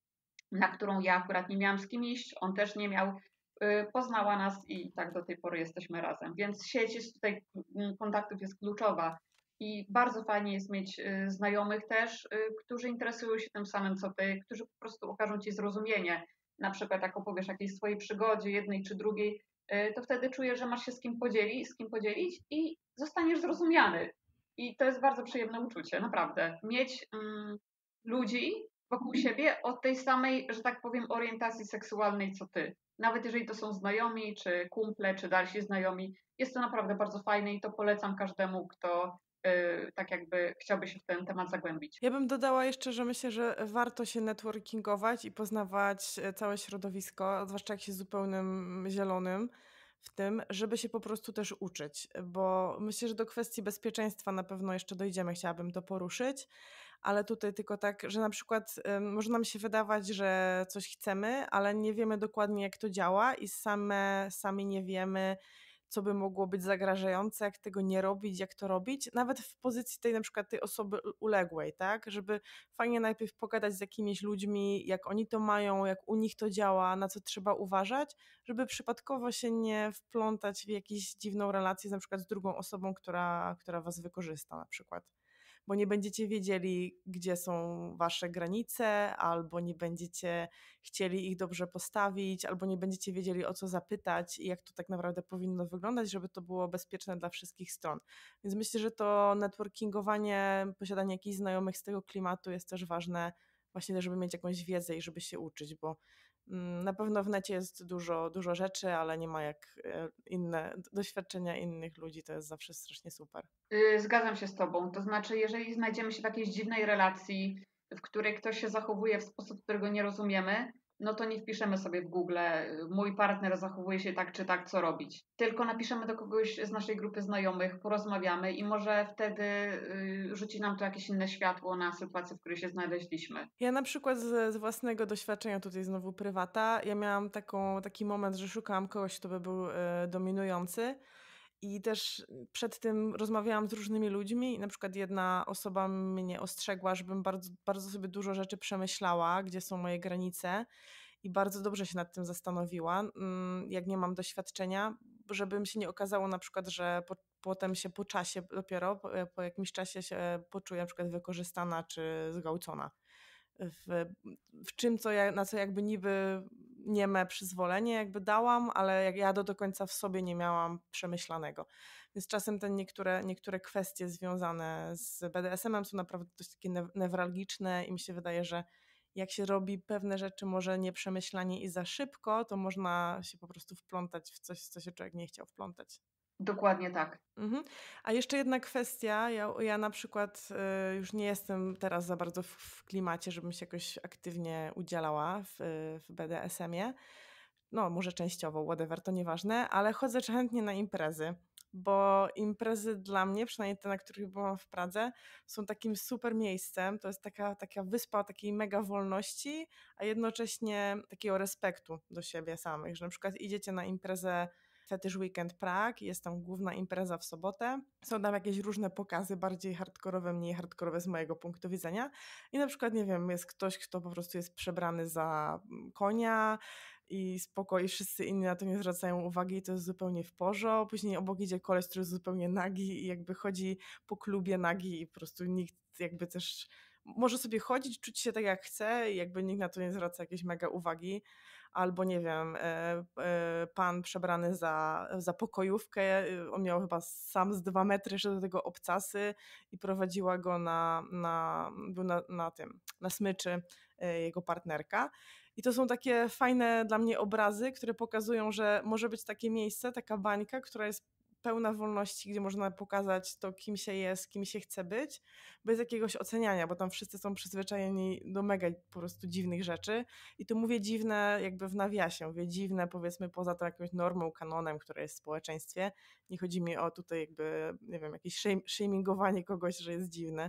A: na którą ja akurat nie miałam z kim iść, on też nie miał. Y, Poznała nas i tak do tej pory jesteśmy razem. Więc sieć jest tutaj, mm, kontaktów jest kluczowa. I bardzo fajnie jest mieć y, znajomych też, y, którzy interesują się tym samym co ty, którzy po prostu okażą ci zrozumienie. Na przykład jak opowiesz jakiejś swojej przygodzie, jednej czy drugiej, y, to wtedy czujesz, że masz się z kim podzielić, z kim podzielić i zostaniesz zrozumiany. I to jest bardzo przyjemne uczucie, naprawdę. Mieć mm, ludzi wokół siebie o tej samej, że tak powiem, orientacji seksualnej co ty. Nawet jeżeli to są znajomi, czy kumple, czy dalsi znajomi, jest to naprawdę bardzo fajne i to polecam każdemu, kto yy, tak jakby chciałby się w ten temat zagłębić.
B: ja bym dodała jeszcze, że myślę, że warto się networkingować i poznawać e, całe środowisko, zwłaszcza jak się zupełnym zielonym w tym, żeby się po prostu też uczyć, bo myślę, że do kwestii bezpieczeństwa na pewno jeszcze dojdziemy, chciałabym to poruszyć, ale tutaj tylko tak, że na przykład ym, może nam się wydawać, że coś chcemy, ale nie wiemy dokładnie, jak to działa i same, sami nie wiemy, co by mogło być zagrażające, jak tego nie robić, jak to robić, nawet w pozycji tej na przykład tej osoby u- uległej, tak, żeby fajnie najpierw pogadać z jakimiś ludźmi, jak oni to mają, jak u nich to działa, na co trzeba uważać, żeby przypadkowo się nie wplątać w jakąś dziwną relację na przykład z drugą osobą, która, która was wykorzysta na przykład, bo nie będziecie wiedzieli, gdzie są wasze granice, albo nie będziecie chcieli ich dobrze postawić, albo nie będziecie wiedzieli, o co zapytać i jak to tak naprawdę powinno wyglądać, żeby to było bezpieczne dla wszystkich stron. Więc myślę, że to networkingowanie, posiadanie jakichś znajomych z tego klimatu jest też ważne, właśnie żeby mieć jakąś wiedzę i żeby się uczyć, bo mm, na pewno w necie jest dużo, dużo rzeczy, ale nie ma jak e, inne doświadczenia innych ludzi, to jest zawsze strasznie super.
A: Yy, Zgadzam się z tobą. To znaczy, jeżeli znajdziemy się w jakiejś dziwnej relacji, w której ktoś się zachowuje w sposób, którego nie rozumiemy, no to nie wpiszemy sobie w Google, mój partner zachowuje się tak czy tak, co robić. Tylko napiszemy do kogoś z naszej grupy znajomych, porozmawiamy i może wtedy y, rzuci nam to jakieś inne światło na sytuację, w której się znaleźliśmy.
B: Ja na przykład z, z własnego doświadczenia, tutaj znowu prywata, ja miałam taką, taki moment, że szukałam kogoś, kto by był e, dominujący. I też przed tym rozmawiałam z różnymi ludźmi i na przykład jedna osoba mnie ostrzegła, żebym bardzo, bardzo sobie dużo rzeczy przemyślała, gdzie są moje granice i bardzo dobrze się nad tym zastanowiła, mm, jak nie mam doświadczenia, żebym się nie okazało na przykład, że po, potem się po czasie dopiero, po, po jakimś czasie się poczuję na przykład wykorzystana czy zgwałcona w, w czym, co ja, na co jakby niby nieme przyzwolenie jakby dałam, ale jak ja do, do końca w sobie nie miałam przemyślanego. Więc czasem te niektóre, niektóre kwestie związane z B D S M em są naprawdę dość takie new- newralgiczne i mi się wydaje, że jak się robi pewne rzeczy może nieprzemyślanie i za szybko, to można się po prostu wplątać w coś, w co się człowiek nie chciał wplątać.
A: Dokładnie tak.
B: Mhm. A jeszcze jedna kwestia. Ja, ja na przykład y, już nie jestem teraz za bardzo w, w klimacie, żebym się jakoś aktywnie udzielała w, w B D S em ie. No, może częściowo, whatever, to nieważne, ale chodzę chętnie na imprezy, bo imprezy dla mnie, przynajmniej te, na których byłam w Pradze, są takim super miejscem. To jest taka, taka wyspa takiej mega wolności, a jednocześnie takiego respektu do siebie samych, że na przykład idziecie na imprezę Fetish Weekend Prague, jest tam główna impreza w sobotę. Są tam jakieś różne pokazy, bardziej hardkorowe, mniej hardkorowe z mojego punktu widzenia. I na przykład, nie wiem, jest ktoś, kto po prostu jest przebrany za konia i spoko, i wszyscy inni na to nie zwracają uwagi i to jest zupełnie w porządku. Później obok idzie koleś, który jest zupełnie nagi i jakby chodzi po klubie nagi i po prostu nikt jakby też może sobie chodzić, czuć się tak jak chce i jakby nikt na to nie zwraca jakiejś mega uwagi. Albo nie wiem, e, e, pan przebrany za, za pokojówkę, e, on miał chyba sam z dwa metry jeszcze do tego obcasy i prowadziła go na, na, był na, na tym, na smyczy e, jego partnerka. I to są takie fajne dla mnie obrazy, które pokazują, że może być takie miejsce, taka bańka, która jest pełna wolności, gdzie można pokazać to, kim się jest, kim się chce być, bez jakiegoś oceniania, bo tam wszyscy są przyzwyczajeni do mega po prostu dziwnych rzeczy. I tu mówię dziwne jakby w nawiasie, mówię dziwne powiedzmy poza tą jakąś normą, kanonem, która jest w społeczeństwie. Nie chodzi mi o tutaj jakby, nie wiem, jakieś shame, shamingowanie kogoś, że jest dziwne.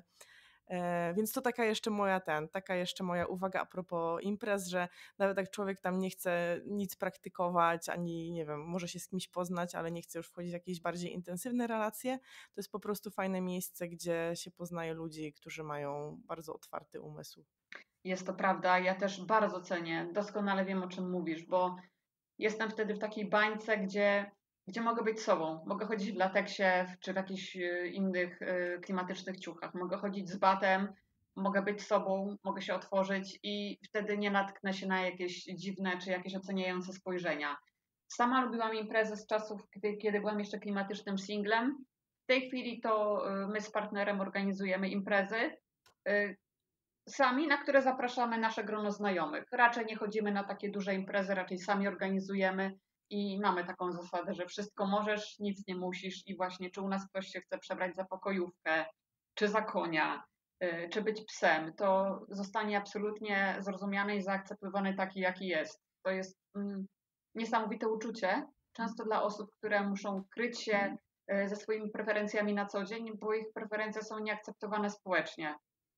B: E, więc to taka jeszcze moja ten, taka jeszcze moja uwaga a propos imprez, że nawet jak człowiek tam nie chce nic praktykować, ani nie wiem, może się z kimś poznać, ale nie chce już wchodzić w jakieś bardziej intensywne relacje, to jest po prostu fajne miejsce, gdzie się poznaje ludzi, którzy mają bardzo otwarty umysł.
A: Jest to prawda. Ja też bardzo cenię, doskonale wiem, o czym mówisz, bo jestem wtedy w takiej bańce, gdzie, gdzie mogę być sobą. Mogę chodzić w lateksie czy w jakichś y, innych y, klimatycznych ciuchach. Mogę chodzić z batem, mogę być sobą, mogę się otworzyć i wtedy nie natknę się na jakieś dziwne czy jakieś oceniające spojrzenia. Sama lubiłam imprezy z czasów, kiedy, kiedy byłam jeszcze klimatycznym singlem. W tej chwili to y, my z partnerem organizujemy imprezy y, sami, na które zapraszamy nasze grono znajomych. Raczej nie chodzimy na takie duże imprezy, raczej sami organizujemy i mamy taką zasadę, że wszystko możesz, nic nie musisz i właśnie czy u nas ktoś się chce przebrać za pokojówkę, czy za konia, y, czy być psem, to zostanie absolutnie zrozumiany i zaakceptowany taki, jaki jest. To jest mm, niesamowite uczucie, często dla osób, które muszą kryć się y, ze swoimi preferencjami na co dzień, bo ich preferencje są nieakceptowane społecznie.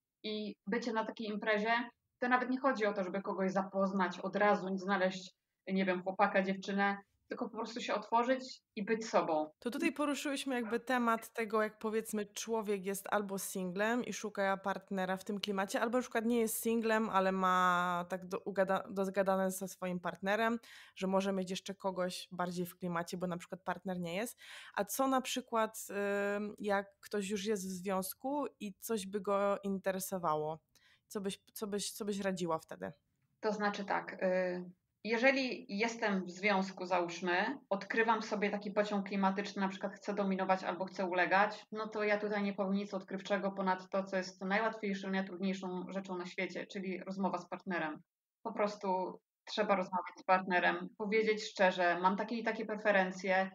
A: I bycie na takiej imprezie, to nawet nie chodzi o to, żeby kogoś zapoznać od razu, znaleźć, nie wiem, chłopaka, dziewczynę, tylko po prostu się otworzyć i być sobą.
B: To tutaj poruszyłyśmy jakby temat tego, jak powiedzmy człowiek jest albo singlem i szuka partnera w tym klimacie, albo na przykład nie jest singlem, ale ma tak do, ugada, dozgadane ze swoim partnerem, że może mieć jeszcze kogoś bardziej w klimacie, bo na przykład partner nie jest. A co na przykład y, jak ktoś już jest w związku i coś by go interesowało? Co byś, co byś, co byś radziła wtedy?
A: To znaczy tak, y, jeżeli jestem w związku, załóżmy, odkrywam sobie taki pociąg klimatyczny, na przykład chcę dominować albo chcę ulegać, no to ja tutaj nie powiem nic odkrywczego ponad to, co jest najłatwiejszą, najtrudniejszą rzeczą na świecie, czyli rozmowa z partnerem. Po prostu trzeba rozmawiać z partnerem, powiedzieć szczerze, mam takie i takie preferencje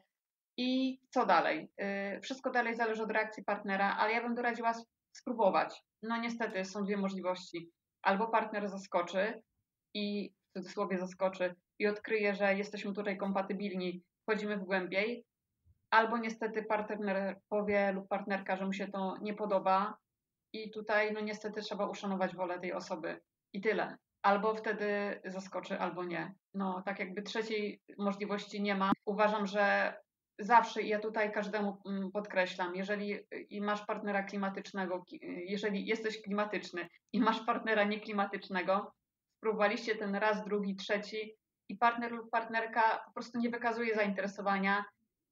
A: i co dalej. Y, Wszystko dalej zależy od reakcji partnera, ale ja bym doradziła spróbować. No niestety są dwie możliwości. Albo partner zaskoczy, i w cudzysłowie zaskoczy i odkryje, że jesteśmy tutaj kompatybilni, wchodzimy w głębiej, albo niestety partner powie lub partnerka, że mu się to nie podoba i tutaj no niestety trzeba uszanować wolę tej osoby i tyle. Albo wtedy zaskoczy, albo nie. No tak jakby trzeciej możliwości nie ma. Uważam, że zawsze, i ja tutaj każdemu podkreślam, jeżeli i masz partnera klimatycznego, jeżeli jesteś klimatyczny i masz partnera nieklimatycznego, spróbowaliście ten raz, drugi, trzeci i partner lub partnerka po prostu nie wykazuje zainteresowania,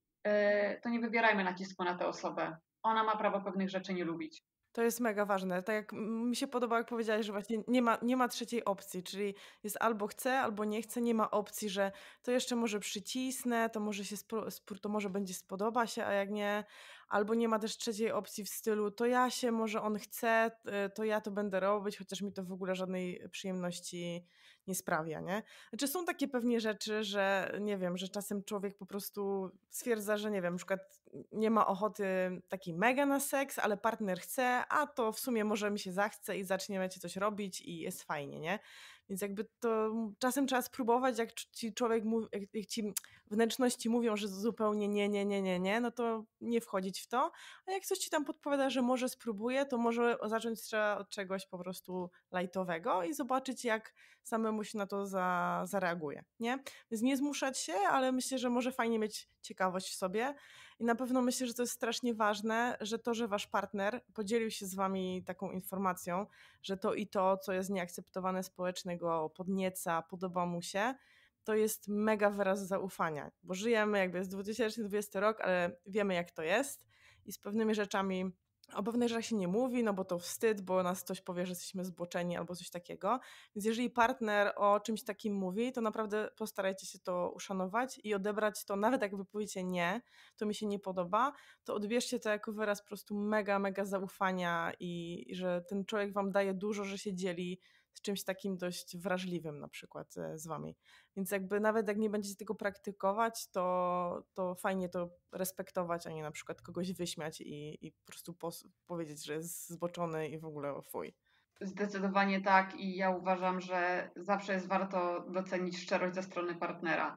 A: to nie wywierajmy nacisku na tę osobę. Ona ma prawo pewnych rzeczy nie lubić.
B: To jest mega ważne. Tak jak mi się podoba, jak powiedziałeś, że właśnie nie ma, nie ma trzeciej opcji, czyli jest albo chcę, albo nie chcę, nie ma opcji, że to jeszcze może przycisnę, to może, się spro, to może będzie spodoba się, a jak nie, albo nie ma też trzeciej opcji w stylu to ja się, może on chce, to ja to będę robić, chociaż mi to w ogóle żadnej przyjemności nie sprawia, nie? Znaczy są takie pewnie rzeczy, że nie wiem, że czasem człowiek po prostu stwierdza, że nie wiem, na przykład nie ma ochoty taki mega na seks, ale partner chce, a to w sumie może mi się zachce i zaczniecie coś robić i jest fajnie, nie? Więc jakby to czasem trzeba spróbować, jak ci człowiek mówi, jak ci wnętrzności mówią, że zupełnie nie, nie, nie, nie, nie, no to nie wchodzić w to, a jak coś ci tam podpowiada, że może spróbuję, to może zacząć trzeba od czegoś po prostu lajtowego i zobaczyć, jak samemu się na to za, zareaguje, nie? Więc nie zmuszać się, ale myślę, że może fajnie mieć ciekawość w sobie i na pewno myślę, że to jest strasznie ważne, że to, że wasz partner podzielił się z wami taką informacją, że to i to, co jest nieakceptowane społecznie, go podnieca, podoba mu się, to jest mega wyraz zaufania, bo żyjemy, jakby jest dwa tysiące dwudziesty rok, ale wiemy, jak to jest i z pewnymi rzeczami, o pewnych rzeczach się nie mówi, no bo to wstyd, bo nas ktoś powie, że jesteśmy zboczeni albo coś takiego. Więc jeżeli partner o czymś takim mówi, to naprawdę postarajcie się to uszanować i odebrać to, nawet jak wy powiecie nie, to mi się nie podoba, to odbierzcie to jako wyraz po prostu mega, mega zaufania i, i że ten człowiek wam daje dużo, że się dzieli z czymś takim dość wrażliwym na przykład z wami. Więc jakby nawet jak nie będziecie tego praktykować, to, to fajnie to respektować, a nie na przykład kogoś wyśmiać i, i po prostu pos- powiedzieć, że jest zboczony i w ogóle fuj.
A: Zdecydowanie tak i ja uważam, że zawsze jest warto docenić szczerość ze strony partnera,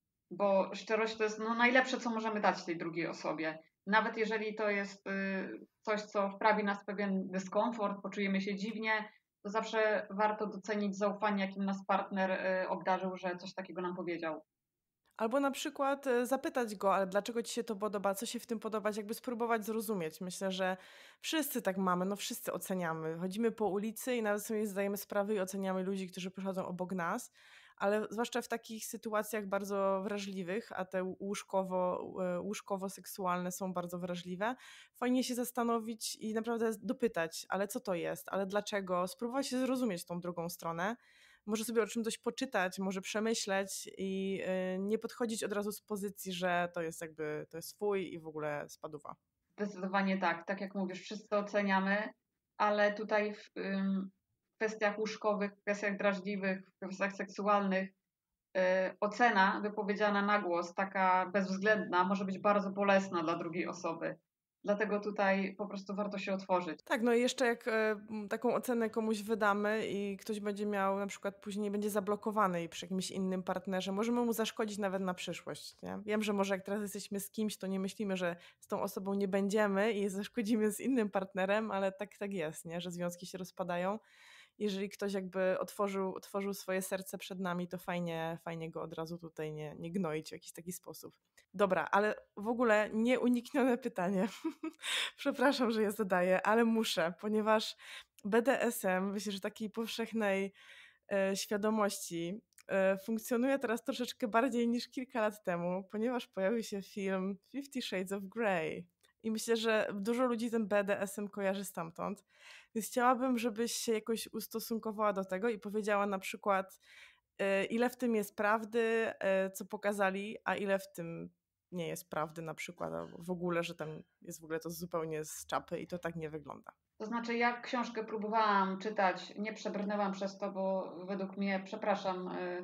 A: bo szczerość to jest no, najlepsze, co możemy dać tej drugiej osobie. Nawet jeżeli to jest y, coś, co wprawi nas w pewien dyskomfort, poczujemy się dziwnie, to zawsze warto docenić zaufanie, jakim nas partner y, obdarzył, że coś takiego nam powiedział.
B: Albo na przykład e, zapytać go, ale dlaczego ci się to podoba, co się w tym podobać, jakby spróbować zrozumieć. Myślę, że wszyscy tak mamy, no wszyscy oceniamy. Chodzimy po ulicy i nawet sobie nie zdajemy sprawy i oceniamy ludzi, którzy przychodzą obok nas, ale zwłaszcza w takich sytuacjach bardzo wrażliwych, a te łóżkowo, e, łóżkowo-seksualne są bardzo wrażliwe, fajnie się zastanowić i naprawdę dopytać, ale co to jest, ale dlaczego, spróbować się zrozumieć tą drugą stronę. Może sobie o czym coś poczytać, może przemyśleć i y, nie podchodzić od razu z pozycji, że to jest jakby, to jest swój i w ogóle spaduwa.
A: Zdecydowanie tak. Tak jak mówisz, wszyscy oceniamy, ale tutaj w ym, kwestiach łóżkowych, w kwestiach drażliwych, w kwestiach seksualnych y, ocena wypowiedziana na głos, taka bezwzględna, może być bardzo bolesna dla drugiej osoby. Dlatego tutaj po prostu warto się otworzyć.
B: Tak, no i jeszcze jak e, m, taką ocenę komuś wydamy i ktoś będzie miał na przykład później będzie zablokowany i przy jakimś innym partnerze, możemy mu zaszkodzić nawet na przyszłość, nie? Wiem, że może jak teraz jesteśmy z kimś, to nie myślimy, że z tą osobą nie będziemy i zaszkodzimy z innym partnerem, ale tak, tak jest, nie? Że związki się rozpadają. Jeżeli ktoś jakby otworzył, otworzył swoje serce przed nami, to fajnie, fajnie go od razu tutaj nie, nie gnoić w jakiś taki sposób. Dobra, ale w ogóle nieuniknione pytanie. Przepraszam, że je zadaję, ale muszę, ponieważ B D S M, myślę, że takiej powszechnej e, świadomości e, funkcjonuje teraz troszeczkę bardziej niż kilka lat temu, ponieważ pojawił się film Fifty Shades of Grey. I myślę, że dużo ludzi ten B D S M kojarzy stamtąd. Więc chciałabym, żebyś się jakoś ustosunkowała do tego i powiedziała na przykład, e, ile w tym jest prawdy, e, co pokazali, a ile w tym nie jest prawdy na przykład, albo w ogóle, że tam jest w ogóle to zupełnie z czapy i to tak nie wygląda.
A: To znaczy, ja książkę próbowałam czytać, nie przebrnęłam przez to, bo według mnie, przepraszam, y,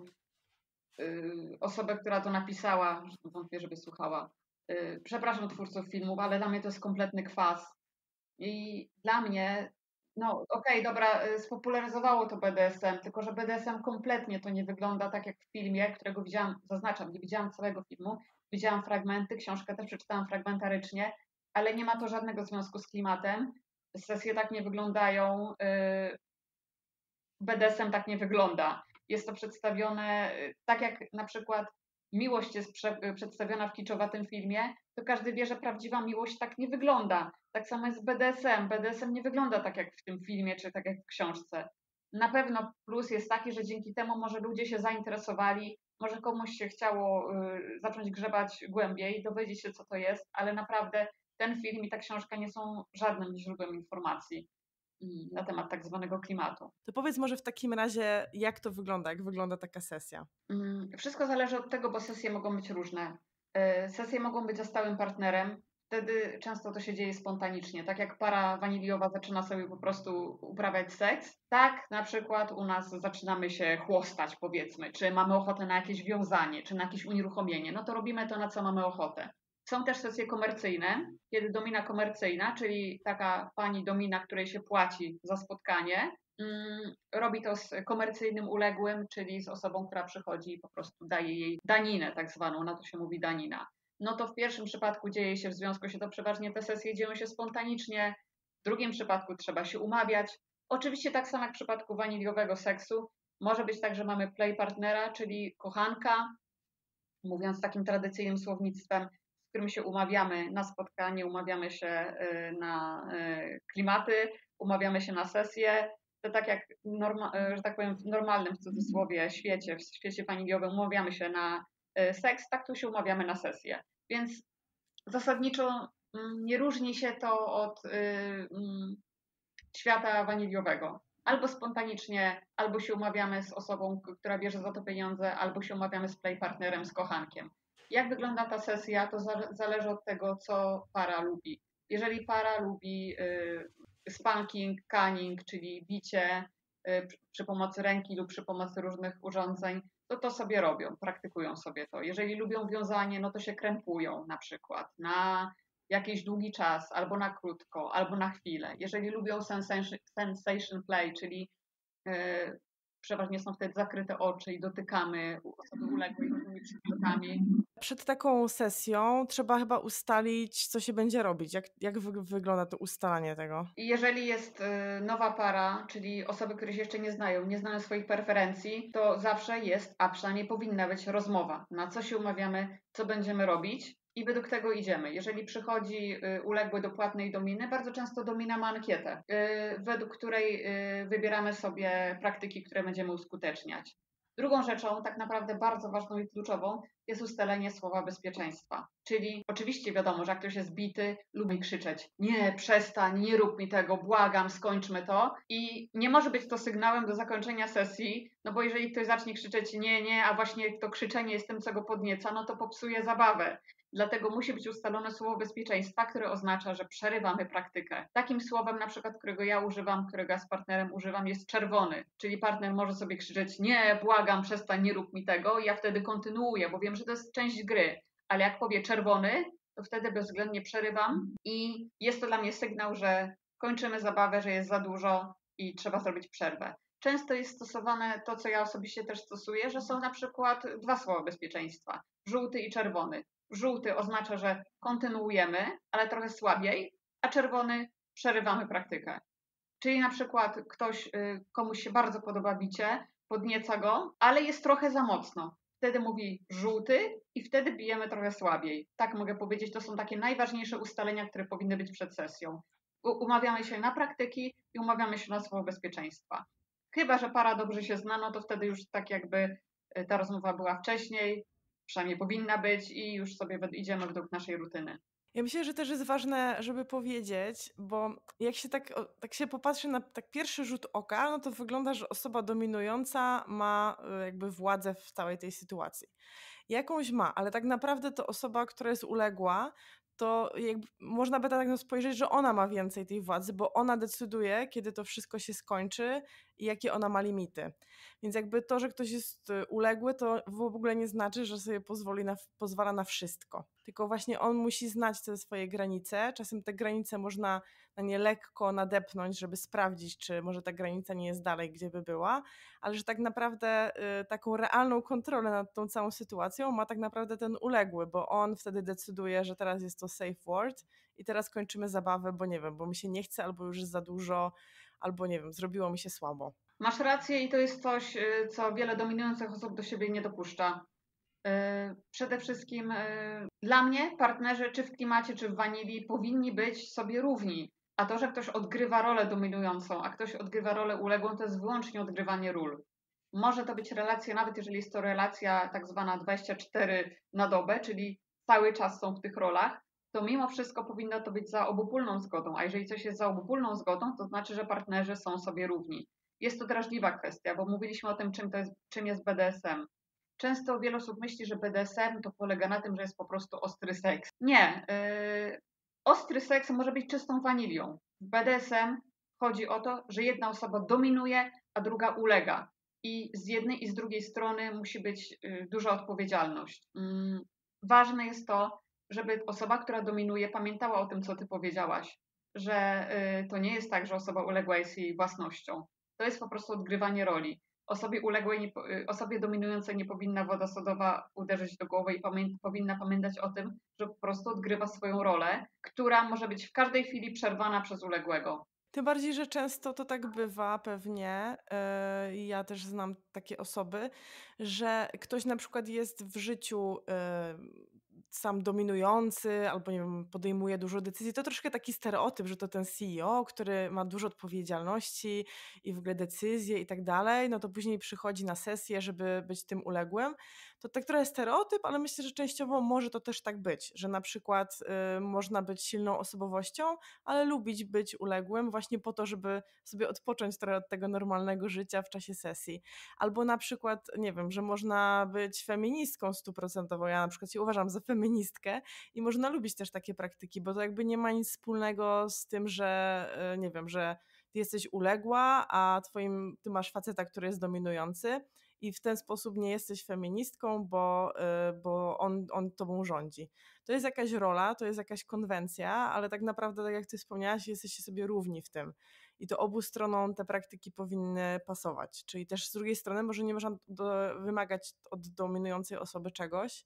A: y, osobę, która to napisała, wątpię, żeby słuchała, y, przepraszam twórców filmów, ale dla mnie to jest kompletny kwas. I dla mnie No okej, dobra, y, spopularyzowało to B D S M, tylko że B D S M kompletnie to nie wygląda tak jak w filmie, którego widziałam, zaznaczam, nie widziałam całego filmu, widziałam fragmenty, książkę też przeczytałam fragmentarycznie, ale nie ma to żadnego związku z klimatem. Sesje tak nie wyglądają, y, B D S M tak nie wygląda. Jest to przedstawione y, tak jak na przykład miłość jest prze, y, przedstawiona w kiczowatym filmie, to każdy wie, że prawdziwa miłość tak nie wygląda. Tak samo jest z B D S M. B D S M nie wygląda tak jak w tym filmie, czy tak jak w książce. Na pewno plus jest taki, że dzięki temu może ludzie się zainteresowali, może komuś się chciało y, zacząć grzebać głębiej, dowiedzieć się, co to jest, ale naprawdę ten film i ta książka nie są żadnym źródłem informacji mm, na temat tak zwanego klimatu.
B: To powiedz może w takim razie, jak to wygląda, jak wygląda taka sesja?
A: Mm, Wszystko zależy od tego, bo sesje mogą być różne. E, Sesje mogą być ze stałym partnerem. Wtedy często to się dzieje spontanicznie. Tak jak para waniliowa zaczyna sobie po prostu uprawiać seks, tak na przykład u nas zaczynamy się chłostać, powiedzmy, czy mamy ochotę na jakieś wiązanie, czy na jakieś unieruchomienie. No to robimy to, na co mamy ochotę. Są też sesje komercyjne, kiedy domina komercyjna, czyli taka pani domina, której się płaci za spotkanie, mm, robi to z komercyjnym uległym, czyli z osobą, która przychodzi i po prostu daje jej daninę tak zwaną, na to się mówi danina. No to w pierwszym przypadku dzieje się w związku się to przeważnie te sesje dzieją się spontanicznie, w drugim przypadku trzeba się umawiać. Oczywiście tak samo jak w przypadku waniliowego seksu, może być tak, że mamy play partnera, czyli kochanka, mówiąc takim tradycyjnym słownictwem, z którym się umawiamy na spotkanie, umawiamy się y, na y, klimaty, umawiamy się na sesje. To tak jak, norma, y, że tak powiem, w normalnym w cudzysłowie świecie, w świecie waniliowym umawiamy się na y, seks, tak tu się umawiamy na sesję. Więc zasadniczo mm, nie różni się to od y, mm, świata waniliowego. Albo spontanicznie, albo się umawiamy z osobą, która bierze za to pieniądze, albo się umawiamy z play partnerem, z kochankiem. Jak wygląda ta sesja, to zależy od tego, co para lubi. Jeżeli para lubi y, spanking, caning, czyli bicie y, przy pomocy ręki lub przy pomocy różnych urządzeń, to to sobie robią, praktykują sobie to. Jeżeli lubią wiązanie, no to się krępują na przykład na jakiś długi czas, albo na krótko, albo na chwilę. Jeżeli lubią sensation, sensation play, czyli yy, przeważnie są wtedy zakryte oczy i dotykamy osoby uległej różnymi przedmiotami.
B: Przed taką sesją trzeba chyba ustalić, co się będzie robić. Jak, jak wy, wygląda to ustalanie tego?
A: I jeżeli jest y, nowa para, czyli osoby, które się jeszcze nie znają, nie znają swoich preferencji, to zawsze jest, a przynajmniej powinna być rozmowa. Na co się umawiamy, co będziemy robić. I według tego idziemy. Jeżeli przychodzi y, uległy do płatnej dominy, bardzo często domina ma ankietę, y, według której y, wybieramy sobie praktyki, które będziemy uskuteczniać. Drugą rzeczą, tak naprawdę bardzo ważną i kluczową, jest ustalenie słowa bezpieczeństwa. Czyli oczywiście wiadomo, że jak ktoś jest bity, lubi krzyczeć: nie, przestań, nie rób mi tego, błagam, skończmy to. I nie może być to sygnałem do zakończenia sesji, no bo jeżeli ktoś zacznie krzyczeć nie, nie, a właśnie to krzyczenie jest tym, co go podnieca, no to popsuje zabawę. Dlatego musi być ustalone słowo bezpieczeństwa, które oznacza, że przerywamy praktykę. Takim słowem, na przykład, którego ja używam, którego ja z partnerem używam, jest czerwony. Czyli partner może sobie krzyczeć: nie, błagam, przestań, nie rób mi tego. I ja wtedy kontynuuję, bo wiem, że to jest część gry. Ale jak powie czerwony, to wtedy bezwzględnie przerywam i jest to dla mnie sygnał, że kończymy zabawę, że jest za dużo i trzeba zrobić przerwę. Często jest stosowane to, co ja osobiście też stosuję, że są na przykład dwa słowa bezpieczeństwa: żółty i czerwony. Żółty oznacza, że kontynuujemy, ale trochę słabiej, a czerwony przerywamy praktykę. Czyli na przykład ktoś, komuś się bardzo podoba bicie, podnieca go, ale jest trochę za mocno. Wtedy mówi żółty i wtedy bijemy trochę słabiej. Tak mogę powiedzieć, to są takie najważniejsze ustalenia, które powinny być przed sesją. Umawiamy się na praktyki i umawiamy się na słowo bezpieczeństwa. Chyba że para dobrze się zna, no to wtedy już tak jakby ta rozmowa była wcześniej, przynajmniej powinna być i już sobie idziemy według naszej rutyny.
B: Ja myślę, że też jest ważne, żeby powiedzieć, bo jak się tak, tak się popatrzy na tak pierwszy rzut oka, no to wygląda, że osoba dominująca ma jakby władzę w całej tej sytuacji. Jakąś ma, ale tak naprawdę to osoba, która jest uległa, to jakby można by tak spojrzeć, że ona ma więcej tej władzy, bo ona decyduje, kiedy to wszystko się skończy i jakie ona ma limity. Więc jakby to, że ktoś jest uległy, to w ogóle nie znaczy, że sobie pozwoli na, pozwala na wszystko. Tylko właśnie on musi znać te swoje granice. Czasem te granice można na nie lekko nadepnąć, żeby sprawdzić, czy może ta granica nie jest dalej, gdzie by była, ale że tak naprawdę y, taką realną kontrolę nad tą całą sytuacją ma tak naprawdę ten uległy, bo on wtedy decyduje, że teraz jest to safe word i teraz kończymy zabawę, bo nie wiem, bo mi się nie chce, albo już jest za dużo, albo nie wiem, zrobiło mi się słabo.
A: Masz rację i to jest coś, y, co wiele dominujących osób do siebie nie dopuszcza. Y, Przede wszystkim y, dla mnie partnerzy, czy w klimacie, czy w wanilii, powinni być sobie równi. A to, że ktoś odgrywa rolę dominującą, a ktoś odgrywa rolę uległą, to jest wyłącznie odgrywanie ról. Może to być relacja, nawet jeżeli jest to relacja tak zwana dwadzieścia cztery na dobę, czyli cały czas są w tych rolach, to mimo wszystko powinno to być za obopólną zgodą. A jeżeli coś jest za obopólną zgodą, to znaczy, że partnerzy są sobie równi. Jest to drażliwa kwestia, bo mówiliśmy o tym, czym, to jest, czym jest B D S M. Często wiele osób myśli, że B D S M to polega na tym, że jest po prostu ostry seks. Nie. Yy, ostry seks może być czystą wanilią. W B D S M chodzi o to, że jedna osoba dominuje, a druga ulega. I z jednej i z drugiej strony musi być yy, duża odpowiedzialność. Yy, ważne jest to, żeby osoba, która dominuje, pamiętała o tym, co ty powiedziałaś, że yy, to nie jest tak, że osoba uległa jest jej własnością. To jest po prostu odgrywanie roli. Osobie uległej, nie, osobie dominującej nie powinna woda sodowa uderzyć do głowy i pamię, powinna pamiętać o tym, że po prostu odgrywa swoją rolę, która może być w każdej chwili przerwana przez uległego.
B: Tym bardziej, że często to tak bywa pewnie, yy, i ja też znam takie osoby, że ktoś na przykład jest w życiu yy, sam dominujący albo nie wiem, podejmuje dużo decyzji. To troszkę taki stereotyp, że to ten C E O, który ma dużo odpowiedzialności i w ogóle decyzje i tak dalej, no to później przychodzi na sesję, żeby być tym uległym. To tak trochę stereotyp, ale myślę, że częściowo może to też tak być, że na przykład yy, można być silną osobowością, ale lubić być uległym właśnie po to, żeby sobie odpocząć trochę od tego normalnego życia w czasie sesji. Albo na przykład, nie wiem, że można być feministką stuprocentową. Ja na przykład się uważam za feministkę i można lubić też takie praktyki, bo to jakby nie ma nic wspólnego z tym, że nie wiem, że ty jesteś uległa, a twoim, ty masz faceta, który jest dominujący i w ten sposób nie jesteś feministką, bo, bo on, on tobą rządzi. To jest jakaś rola, to jest jakaś konwencja, ale tak naprawdę, tak jak ty wspomniałaś, jesteście sobie równi w tym. I to obu stronom te praktyki powinny pasować. Czyli też z drugiej strony może nie można do, wymagać od dominującej osoby czegoś,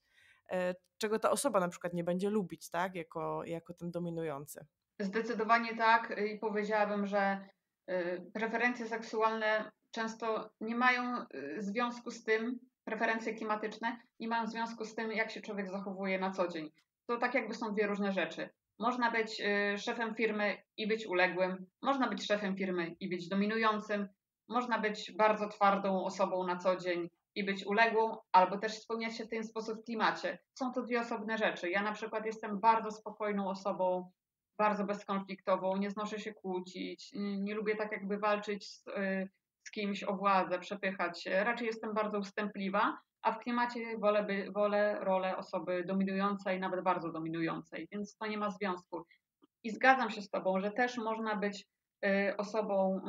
B: czego ta osoba na przykład nie będzie lubić, tak, jako, jako ten dominujący.
A: Zdecydowanie tak i powiedziałabym, że preferencje seksualne często nie mają związku z tym, preferencje klimatyczne nie mają związku z tym, jak się człowiek zachowuje na co dzień. To tak jakby są dwie różne rzeczy. Można być szefem firmy i być uległym, można być szefem firmy i być dominującym, można być bardzo twardą osobą na co dzień i być uległą, albo też spełniać się w ten sposób w klimacie. Są to dwie osobne rzeczy. Ja na przykład jestem bardzo spokojną osobą, bardzo bezkonfliktową, nie znoszę się kłócić, nie lubię tak jakby walczyć z, z kimś o władzę, przepychać się. Raczej jestem bardzo ustępliwa, a w klimacie wolę, by, wolę rolę osoby dominującej, nawet bardzo dominującej, więc to nie ma związku. I zgadzam się z tobą, że też można być osobą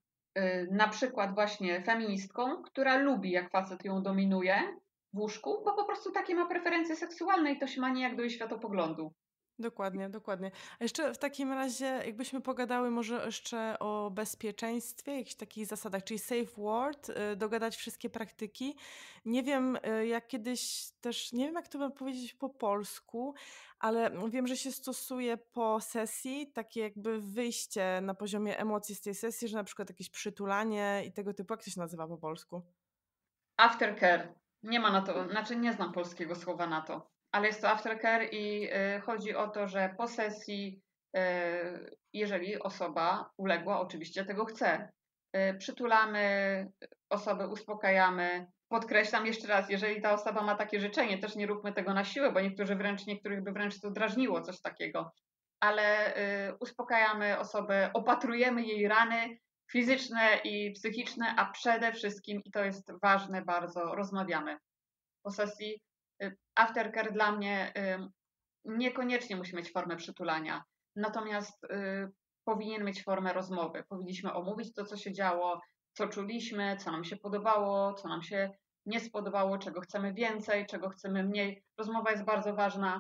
A: na przykład właśnie feministką, która lubi, jak facet ją dominuje w łóżku, bo po prostu takie ma preferencje seksualne i to się ma niejak do jej światopoglądu.
B: Dokładnie, dokładnie. A jeszcze w takim razie, jakbyśmy pogadały może jeszcze o bezpieczeństwie, jakichś takich zasadach, czyli safe word, dogadać wszystkie praktyki. Nie wiem, jak kiedyś też, nie wiem jak to powiedzieć po polsku, ale wiem, że się stosuje po sesji takie jakby wyjście na poziomie emocji z tej sesji, że na przykład jakieś przytulanie i tego typu, jak to się nazywa po polsku?
A: Aftercare. Nie ma na to, znaczy nie znam polskiego słowa na to, ale jest to aftercare i y, chodzi o to, że po sesji, y, jeżeli osoba uległa, oczywiście tego chce, y, przytulamy osobę, uspokajamy. Podkreślam jeszcze raz, jeżeli ta osoba ma takie życzenie, też nie róbmy tego na siłę, bo niektórzy wręcz, niektórych by wręcz to drażniło coś takiego, ale y, uspokajamy osobę, opatrujemy jej rany fizyczne i psychiczne, a przede wszystkim, i to jest ważne bardzo, rozmawiamy. Po sesji aftercare dla mnie niekoniecznie musi mieć formę przytulania, natomiast powinien mieć formę rozmowy. Powinniśmy omówić to, co się działo, co czuliśmy, co nam się podobało, co nam się nie spodobało, czego chcemy więcej, czego chcemy mniej. Rozmowa jest bardzo ważna.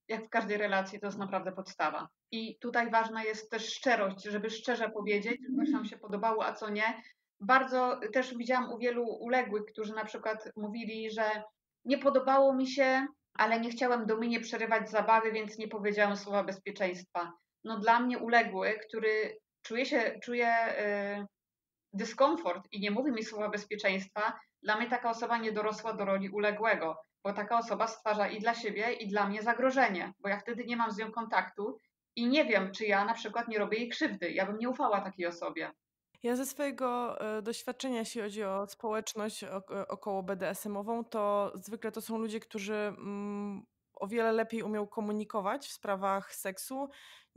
A: jak w każdej relacji, to jest naprawdę podstawa. I tutaj ważna jest też szczerość, żeby szczerze powiedzieć, co nam się podobało, a co nie. Bardzo też widziałam u wielu uległych, którzy na przykład mówili, że nie podobało mi się, ale nie chciałem Dominie przerywać zabawy, więc nie powiedziałam słowa bezpieczeństwa. No dla mnie uległy, który czuje się, czuje yy, dyskomfort i nie mówi mi słowa bezpieczeństwa, dla mnie taka osoba nie dorosła do roli uległego, bo taka osoba stwarza i dla siebie, i dla mnie zagrożenie, bo ja wtedy nie mam z nią kontaktu i nie wiem, czy ja na przykład nie robię jej krzywdy. Ja bym nie ufała takiej osobie.
B: Ja ze swojego e, doświadczenia, jeśli chodzi o społeczność ok- e, około B D S M-ową, to zwykle to są ludzie, którzy mm, o wiele lepiej umią komunikować w sprawach seksu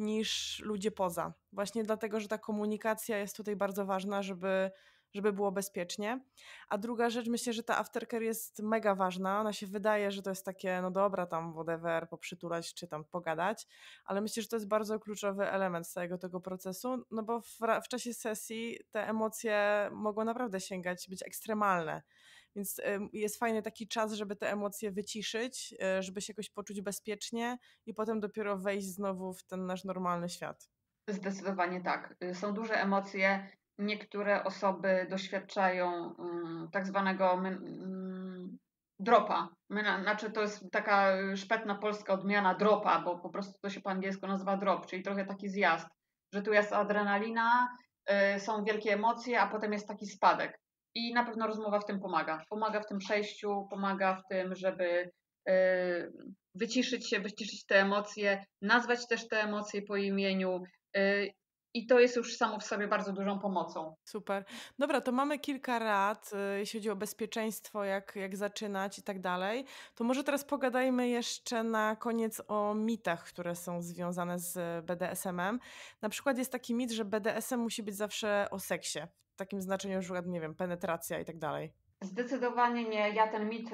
B: niż ludzie poza. Właśnie dlatego, że ta komunikacja jest tutaj bardzo ważna, żeby, żeby było bezpiecznie. A druga rzecz, myślę, że ta aftercare jest mega ważna. Ona się wydaje, że to jest takie, no dobra, tam whatever, poprzytulać czy tam pogadać, ale myślę, że to jest bardzo kluczowy element całego tego procesu, no bo w, ra- w czasie sesji te emocje mogą naprawdę sięgać, być ekstremalne. Więc ym, jest fajny taki czas, żeby te emocje wyciszyć, y, żeby się jakoś poczuć bezpiecznie i potem dopiero wejść znowu w ten nasz normalny świat.
A: Zdecydowanie tak. Y, Są duże emocje. Niektóre osoby doświadczają mm, tak zwanego men- mm, dropa. Mena- Znaczy to jest taka y, szpetna polska odmiana dropa, bo po prostu to się po angielsku nazywa drop, czyli trochę taki zjazd, że tu jest adrenalina, y, są wielkie emocje, a potem jest taki spadek. I na pewno rozmowa w tym pomaga. Pomaga w tym przejściu, pomaga w tym, żeby y, wyciszyć się, wyciszyć te emocje, nazwać też te emocje po imieniu, Y, I to jest już samo w sobie bardzo dużą pomocą.
B: Super. Dobra, to mamy kilka rad, y, jeśli chodzi o bezpieczeństwo, jak, jak zaczynać i tak dalej. To może teraz pogadajmy jeszcze na koniec o mitach, które są związane z B D S M-em. Na przykład jest taki mit, że B D S M musi być zawsze o seksie. W takim znaczeniu, na przykład, nie wiem, penetracja i tak dalej.
A: Zdecydowanie nie. Ja ten mit, y,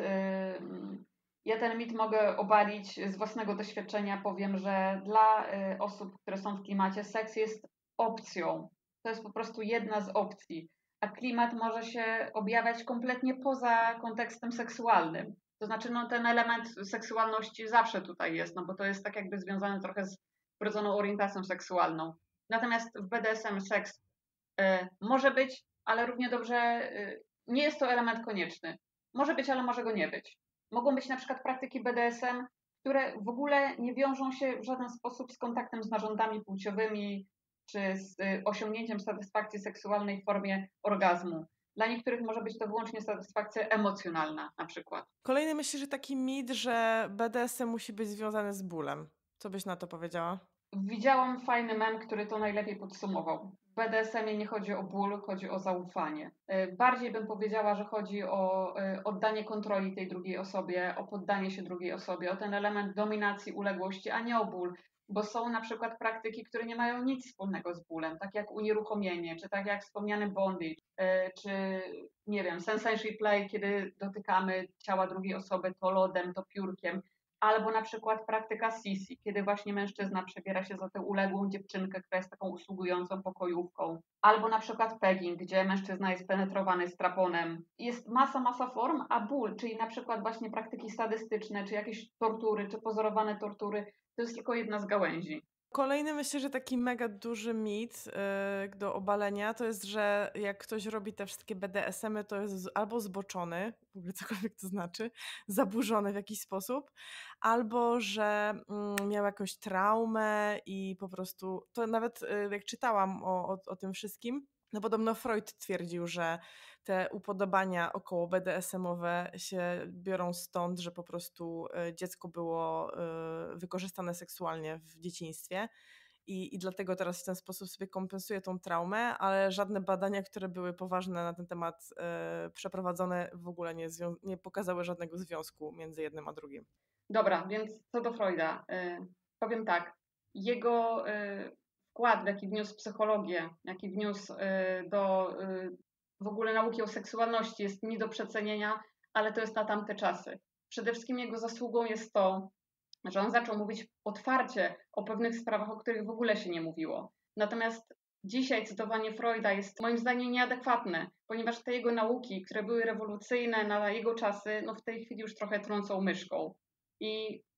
A: ja ten mit mogę obalić z własnego doświadczenia. Powiem, że dla y, osób, które są w klimacie, seks jest opcją. To jest po prostu jedna z opcji. A klimat może się objawiać kompletnie poza kontekstem seksualnym. To znaczy, no, ten element seksualności zawsze tutaj jest, no bo to jest tak jakby związane trochę z wrodzoną orientacją seksualną. Natomiast w B D S M seks y, może być, ale równie dobrze y, nie jest to element konieczny. Może być, ale może go nie być. Mogą być na przykład praktyki B D S M, które w ogóle nie wiążą się w żaden sposób z kontaktem z narządami płciowymi czy z y, osiągnięciem satysfakcji seksualnej w formie orgazmu. Dla niektórych może być to wyłącznie satysfakcja emocjonalna na przykład.
B: Kolejny myślę, że taki mit, że B D S M musi być związany z bólem. Co byś na to powiedziała?
A: Widziałam fajny mem, który to najlepiej podsumował. W B D S M-ie nie chodzi o ból, chodzi o zaufanie. Y, Bardziej bym powiedziała, że chodzi o y, oddanie kontroli tej drugiej osobie, o poddanie się drugiej osobie, o ten element dominacji, uległości, a nie o ból. Bo są na przykład praktyki, które nie mają nic wspólnego z bólem, tak jak unieruchomienie, czy tak jak wspomniany bondage, y, czy nie wiem, sensory play, kiedy dotykamy ciała drugiej osoby to lodem, to piórkiem. Albo na przykład praktyka sisi, kiedy właśnie mężczyzna przebiera się za tę uległą dziewczynkę, która jest taką usługującą pokojówką. Albo na przykład pegging, gdzie mężczyzna jest penetrowany straponem. Jest masa, masa form, a ból, czyli na przykład właśnie praktyki sadystyczne, czy jakieś tortury, czy pozorowane tortury, to jest tylko jedna z gałęzi.
B: Kolejny myślę, że taki mega duży mit yy, do obalenia to jest, że jak ktoś robi te wszystkie B D S M-y, to jest z- albo zboczony, w ogóle cokolwiek to znaczy, zaburzony w jakiś sposób, albo że mm, miał jakąś traumę i po prostu, to nawet yy, jak czytałam o, o, o tym wszystkim, no podobno Freud twierdził, że te upodobania około B D S M-owe się biorą stąd, że po prostu y, dziecko było y, wykorzystane seksualnie w dzieciństwie i, i dlatego teraz w ten sposób sobie kompensuje tą traumę, ale żadne badania, które były poważne na ten temat y, przeprowadzone w ogóle nie, zwią- nie pokazały żadnego związku między jednym a drugim.
A: Dobra, więc co do Freuda, y, powiem tak. Jego y, wkład, jaki wniósł w psychologię, jaki wniósł y, do y, w ogóle nauki o seksualności, jest nie do przecenienia, ale to jest na tamte czasy. Przede wszystkim jego zasługą jest to, że on zaczął mówić otwarcie o pewnych sprawach, o których w ogóle się nie mówiło. Natomiast dzisiaj cytowanie Freuda jest moim zdaniem nieadekwatne, ponieważ te jego nauki, które były rewolucyjne na jego czasy, no w tej chwili już trochę trącą myszką. I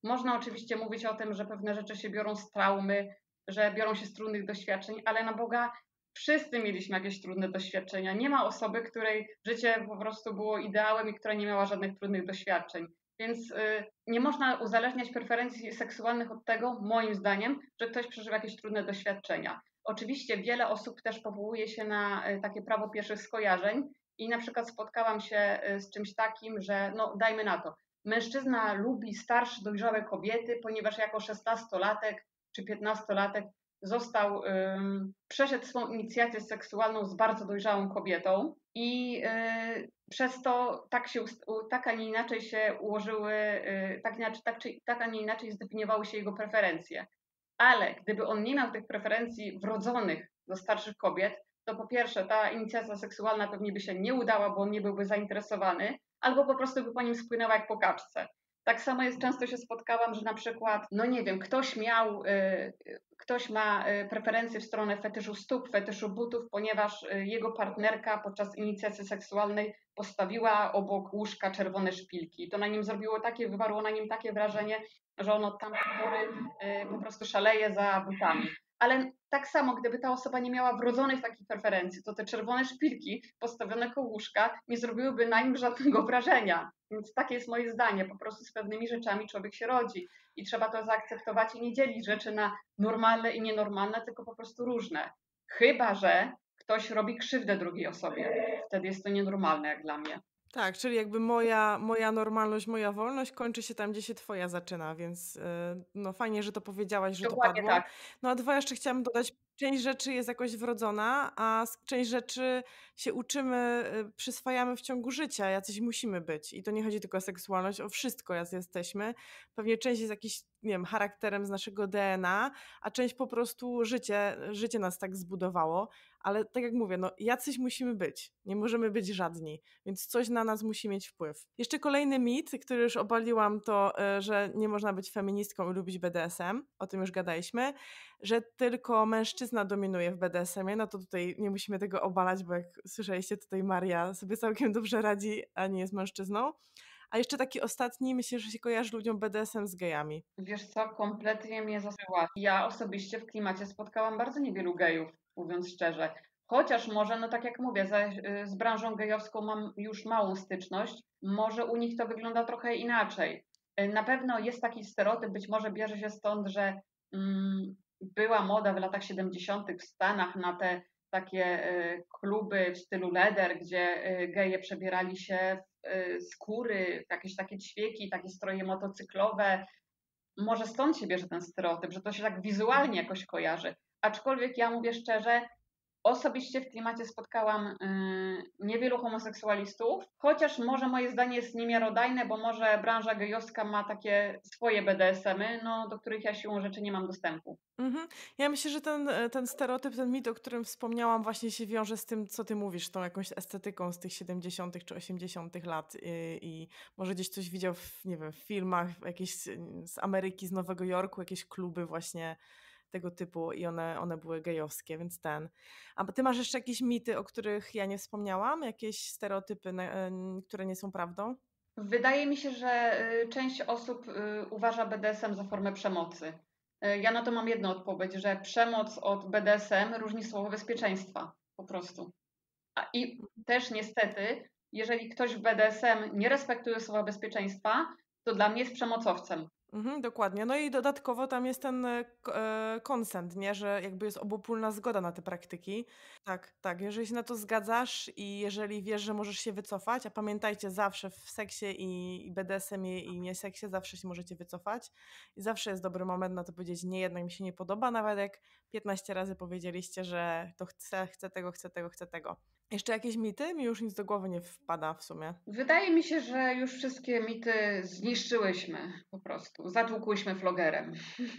A: Można oczywiście mówić o tym, że pewne rzeczy się biorą z traumy, że biorą się z trudnych doświadczeń, ale na Boga wszyscy mieliśmy jakieś trudne doświadczenia. Nie ma osoby, której życie po prostu było ideałem i która nie miała żadnych trudnych doświadczeń. Więc y, nie można uzależniać preferencji seksualnych od tego, moim zdaniem, że ktoś przeżywa jakieś trudne doświadczenia. Oczywiście wiele osób też powołuje się na y, takie prawo pierwszych skojarzeń i na przykład spotkałam się y, z czymś takim, że no dajmy na to, mężczyzna lubi starsze, dojrzałe kobiety, ponieważ jako szesnastolatek czy piętnastolatek został, um, przeszedł swą inicjację seksualną z bardzo dojrzałą kobietą i y, przez to tak się, tak, a nie inaczej się ułożyły, y, tak, inaczej, tak, czy, tak, a nie inaczej zdefiniowały się jego preferencje. Ale gdyby on nie miał tych preferencji wrodzonych do starszych kobiet, to po pierwsze ta inicjacja seksualna pewnie by się nie udała, bo on nie byłby zainteresowany, albo po prostu by po nim spłynęła jak po kaczce. Tak samo jest, często się spotkałam, że na przykład, no nie wiem, ktoś miał, y, ktoś ma y, preferencje w stronę fetyszu stóp, fetyszu butów, ponieważ y, jego partnerka podczas inicjacji seksualnej postawiła obok łóżka czerwone szpilki. To na nim zrobiło takie, wywarło na nim takie wrażenie, że on od tamtej pory y, po prostu szaleje za butami. Ale tak samo, gdyby ta osoba nie miała wrodzonych takich preferencji, to te czerwone szpilki postawione koło łóżka nie zrobiłyby na nim żadnego wrażenia. Więc takie jest moje zdanie. Po prostu z pewnymi rzeczami człowiek się rodzi i trzeba to zaakceptować i nie dzielić rzeczy na normalne i nienormalne, tylko po prostu różne. Chyba że ktoś robi krzywdę drugiej osobie. Wtedy jest to nienormalne jak dla mnie.
B: Tak, czyli jakby moja, moja normalność, moja wolność kończy się tam, gdzie się twoja zaczyna, więc yy, no fajnie, że to powiedziałaś, że
A: Dokładnie
B: to padło.
A: tak.
B: No a dwa, jeszcze chciałam dodać, część rzeczy jest jakoś wrodzona, a z- część rzeczy się uczymy, yy, przyswajamy w ciągu życia, jacyś musimy być. I to nie chodzi tylko o seksualność, o wszystko, jacy jesteśmy. Pewnie część jest jakiś, nie wiem, charakterem z naszego D N A, a część po prostu życie, życie nas tak zbudowało. Ale tak jak mówię, no jacyś musimy być, nie możemy być żadni, więc coś na nas musi mieć wpływ. Jeszcze kolejny mit, który już obaliłam, to, y, że nie można być feministką i lubić B D S M, o tym już gadaliśmy, że tylko mężczyzna dominuje w B D S M-ie, no to tutaj nie musimy tego obalać, bo jak słyszeliście, tutaj Maria sobie całkiem dobrze radzi, a nie jest mężczyzną. A jeszcze taki ostatni, myślę, że się kojarzy ludziom B D S M z gejami.
A: Wiesz co, kompletnie mnie zasyła. Ja osobiście w klimacie spotkałam bardzo niewielu gejów, mówiąc szczerze. Chociaż może, no tak jak mówię, za, z branżą gejowską mam już małą styczność, może u nich to wygląda trochę inaczej. Na pewno jest taki stereotyp, być może bierze się stąd, że mm, była moda w latach siedemdziesiątych w Stanach na te takie y, kluby w stylu leder, gdzie y, geje przebierali się w y, skóry, w jakieś takie ćwieki, takie stroje motocyklowe. Może stąd się bierze ten stereotyp, że to się tak wizualnie jakoś kojarzy. Aczkolwiek ja mówię szczerze, osobiście w klimacie spotkałam yy, niewielu homoseksualistów, chociaż może moje zdanie jest niemiarodajne, bo może branża gejowska ma takie swoje B D S M-y, no, do których ja siłą rzeczy nie mam dostępu.
B: Mhm. Ja myślę, że ten, ten stereotyp, ten mit, o którym wspomniałam, właśnie się wiąże z tym, co ty mówisz, tą jakąś estetyką z tych siedemdziesiątych czy osiemdziesiątych lat i, i może gdzieś coś widział w, nie wiem, w filmach jakieś z Ameryki, z Nowego Jorku, jakieś kluby właśnie tego typu i one, one były gejowskie, więc ten. A ty masz jeszcze jakieś mity, o których ja nie wspomniałam? Jakieś stereotypy, które nie są prawdą?
A: Wydaje mi się, że y, część osób y, uważa B D S M za formę przemocy. Y, Ja na to mam jedną odpowiedź, że przemoc od B D S M różni słowo bezpieczeństwa, po prostu. A I też niestety, jeżeli ktoś w B D S M nie respektuje słowa bezpieczeństwa, to dla mnie jest przemocowcem.
B: Mhm, dokładnie. No i dodatkowo tam jest ten e, k- e, konsent, nie? Że jakby jest obopólna zgoda na te praktyki. Tak, tak. Jeżeli się na to zgadzasz i jeżeli wiesz, że możesz się wycofać, a pamiętajcie, zawsze w seksie i, i B D S M-ie i nie seksie zawsze się możecie wycofać i zawsze jest dobry moment na to powiedzieć, nie, jednak mi się nie podoba, nawet jak piętnaście razy powiedzieliście, że to chcę, chcę tego, chcę tego, chcę tego. Jeszcze jakieś mity? Mi już nic do głowy nie wpada w sumie.
A: Wydaje mi się, że już wszystkie mity zniszczyłyśmy po prostu. Zatłukłyśmy flogerem.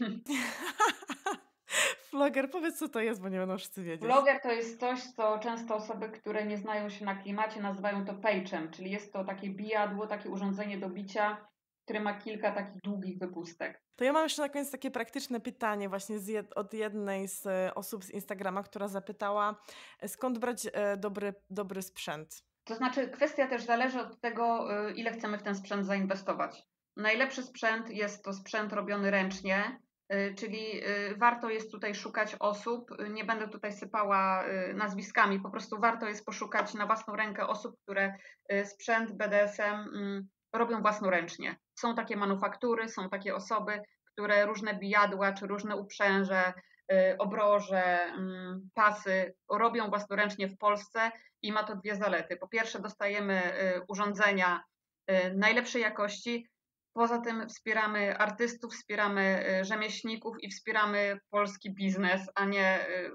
B: Vloger, powiedz co to jest, bo nie będą wszyscy wiedzieć.
A: Vloger to jest coś, co często osoby, które nie znają się na klimacie, nazywają to page'em, czyli jest to takie bijadło, takie urządzenie do bicia, które ma kilka takich długich wypustek.
B: To ja mam jeszcze na koniec takie praktyczne pytanie właśnie z jed- od jednej z e, osób z Instagrama, która zapytała, e, skąd brać e, dobry, dobry sprzęt?
A: To znaczy kwestia też zależy od tego, y, ile chcemy w ten sprzęt zainwestować. Najlepszy sprzęt jest to sprzęt robiony ręcznie, y, czyli y, warto jest tutaj szukać osób, y, nie będę tutaj sypała y, nazwiskami, po prostu warto jest poszukać na własną rękę osób, które y, sprzęt B D S M mm, robią własnoręcznie. Są takie manufaktury, są takie osoby, które różne bijadła czy różne uprzęże, y, obroże, mm, pasy robią własnoręcznie w Polsce i ma to dwie zalety. Po pierwsze dostajemy y, urządzenia y, najlepszej jakości. Poza tym wspieramy artystów, wspieramy y, rzemieślników i wspieramy polski biznes, a nie y,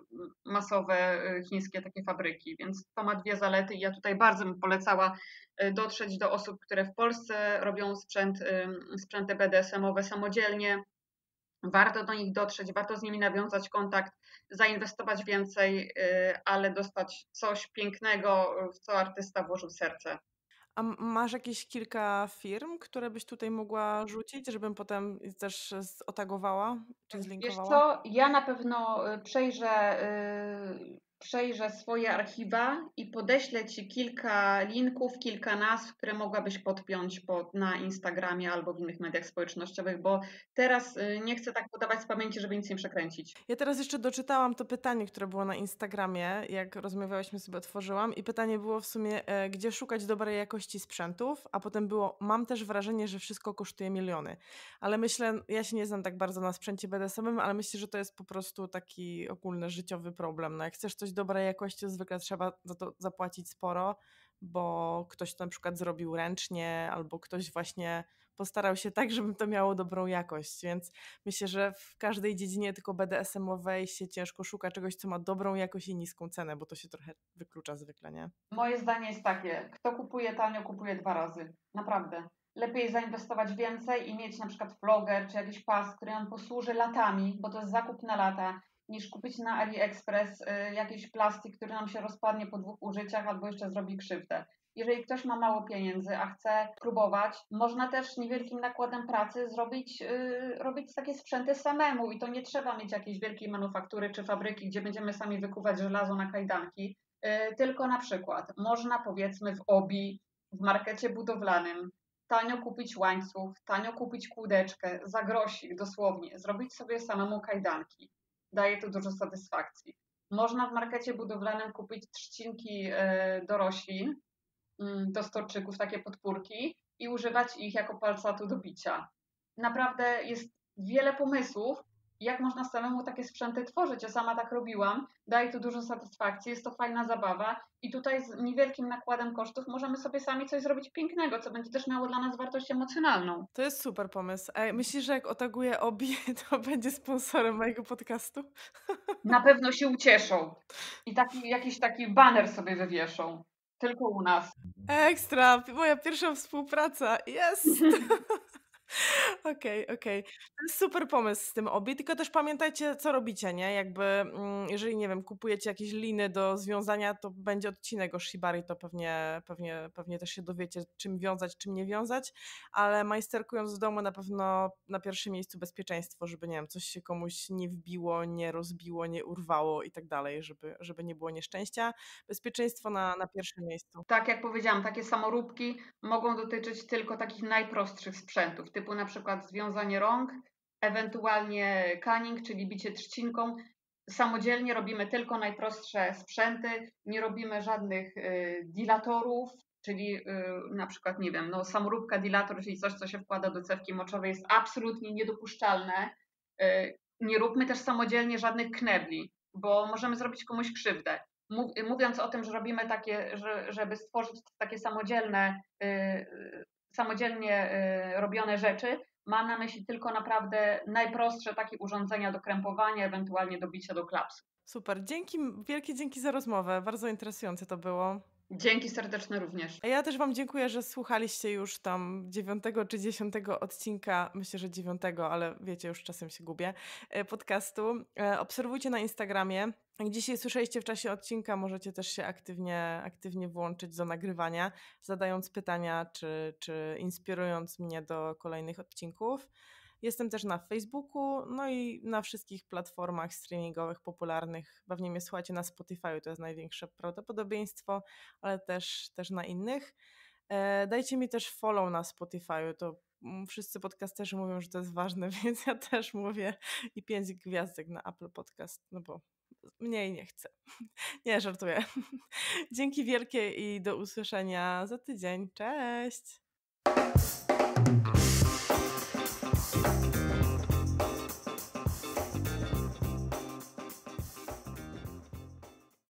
A: masowe y, chińskie takie fabryki. Więc to ma dwie zalety i ja tutaj bardzo bym polecała y, dotrzeć do osób, które w Polsce robią sprzęt, y, sprzęty B D S M-owe samodzielnie. Warto do nich dotrzeć, warto z nimi nawiązać kontakt, zainwestować więcej, y, ale dostać coś pięknego, w co artysta włożył serce.
B: A m- masz jakieś kilka firm, które byś tutaj mogła rzucić, żebym potem też z- otagowała czy
A: Wiesz
B: zlinkowała?
A: co, ja na pewno y, przejrzę, y, przejrzę swoje archiwa i podeślę Ci kilka linków, kilka nazw, które mogłabyś podpiąć pod, na Instagramie albo w innych mediach społecznościowych, bo teraz y, nie chcę tak podawać z pamięci, żeby nic nie przekręcić.
B: Ja teraz jeszcze doczytałam to pytanie, które było na Instagramie, jak rozmawiałyśmy, sobie otworzyłam i pytanie było w sumie, e, gdzie szukać dobrej jakości sprzętów, a potem było, mam też wrażenie, że wszystko kosztuje miliony. Ale myślę, ja się nie znam tak bardzo na sprzęcie B D S M-owym, ale myślę, że to jest po prostu taki ogólny życiowy problem. No jak chcesz coś dobrej jakości, to zwykle trzeba za to zapłacić sporo, bo ktoś to na przykład zrobił ręcznie, albo ktoś właśnie postarał się tak, żeby to miało dobrą jakość, więc myślę, że w każdej dziedzinie tylko B D S M-owej się ciężko szuka czegoś, co ma dobrą jakość i niską cenę, bo to się trochę wyklucza zwykle, nie?
A: Moje zdanie jest takie, kto kupuje tanio, kupuje dwa razy. Naprawdę. Lepiej zainwestować więcej i mieć na przykład vloger czy jakiś pas, który nam posłuży latami, bo to jest zakup na lata, niż kupić na AliExpress y, jakiś plastik, który nam się rozpadnie po dwóch użyciach albo jeszcze zrobi krzywdę. Jeżeli ktoś ma mało pieniędzy, a chce próbować, można też niewielkim nakładem pracy zrobić, yy, robić takie sprzęty samemu i to nie trzeba mieć jakiejś wielkiej manufaktury czy fabryki, gdzie będziemy sami wykuwać żelazo na kajdanki. Yy, tylko na przykład można powiedzmy w Obi, w markecie budowlanym tanio kupić łańcuch, tanio kupić kłódeczkę, za grosik dosłownie, zrobić sobie samemu kajdanki. Daje to dużo satysfakcji. Można w markecie budowlanym kupić trzcinki yy, do roślin, do storczyków, takie podpórki i używać ich jako palcatu do bicia. Naprawdę jest wiele pomysłów, jak można samemu takie sprzęty tworzyć. Ja sama tak robiłam, daje to dużo satysfakcji, jest to fajna zabawa i tutaj z niewielkim nakładem kosztów możemy sobie sami coś zrobić pięknego, co będzie też miało dla nas wartość emocjonalną.
B: To jest super pomysł. A myślisz, że jak otaguję Obi, to będzie sponsorem mojego podcastu?
A: Na pewno się ucieszą i taki, jakiś taki baner sobie wywieszą. Tylko u nas.
B: Ekstra! Moja pierwsza współpraca. Jest! Okej, okej. To jest super pomysł z tym Obi, tylko też pamiętajcie, co robicie, nie? Jakby, mm, jeżeli, nie wiem, kupujecie jakieś liny do związania, to będzie odcinek o shibari, to pewnie, pewnie, pewnie też się dowiecie, czym wiązać, czym nie wiązać, ale majsterkując w domu na pewno na pierwszym miejscu bezpieczeństwo, żeby, nie wiem, coś się komuś nie wbiło, nie rozbiło, nie urwało i tak dalej, żeby, żeby nie było nieszczęścia. Bezpieczeństwo na, na pierwszym miejscu.
A: Tak jak powiedziałam, takie samoróbki mogą dotyczyć tylko takich najprostszych sprzętów, typu na przykład związanie rąk, ewentualnie caning, czyli bicie trzcinką. Samodzielnie robimy tylko najprostsze sprzęty, nie robimy żadnych y, dilatorów, czyli y, na przykład, nie wiem, no, samoróbka, dilator, czyli coś, co się wkłada do cewki moczowej, jest absolutnie niedopuszczalne. Y, nie róbmy też samodzielnie żadnych knebli, bo możemy zrobić komuś krzywdę. Mówiąc o tym, że robimy takie, że, żeby stworzyć takie samodzielne, y, samodzielnie y, robione rzeczy, mam na myśli tylko naprawdę najprostsze takie urządzenia do krępowania, ewentualnie do bicia do klapsu.
B: Super, dzięki, wielkie dzięki za rozmowę, bardzo interesujące to było.
A: Dzięki serdeczne również.
B: A ja też wam dziękuję, że słuchaliście już tam dziewiątego czy dziesiątego odcinka, myślę, że dziewiątego, ale wiecie, już czasem się gubię, e, podcastu. E, Obserwujcie na Instagramie. Jak dzisiaj słyszeliście w czasie odcinka, możecie też się aktywnie, aktywnie włączyć do nagrywania, zadając pytania czy, czy inspirując mnie do kolejnych odcinków. Jestem też na Facebooku, no i na wszystkich platformach streamingowych popularnych. Pewnie mnie słuchacie na Spotify, to jest największe prawdopodobieństwo, ale też, też na innych. E, dajcie mi też follow na Spotify, to mm, wszyscy podcasterzy mówią, że to jest ważne, więc ja też mówię i pięć gwiazdek na Apple Podcast, no bo mniej nie chcę. Nie, żartuję. Dzięki wielkie i do usłyszenia za tydzień. Cześć!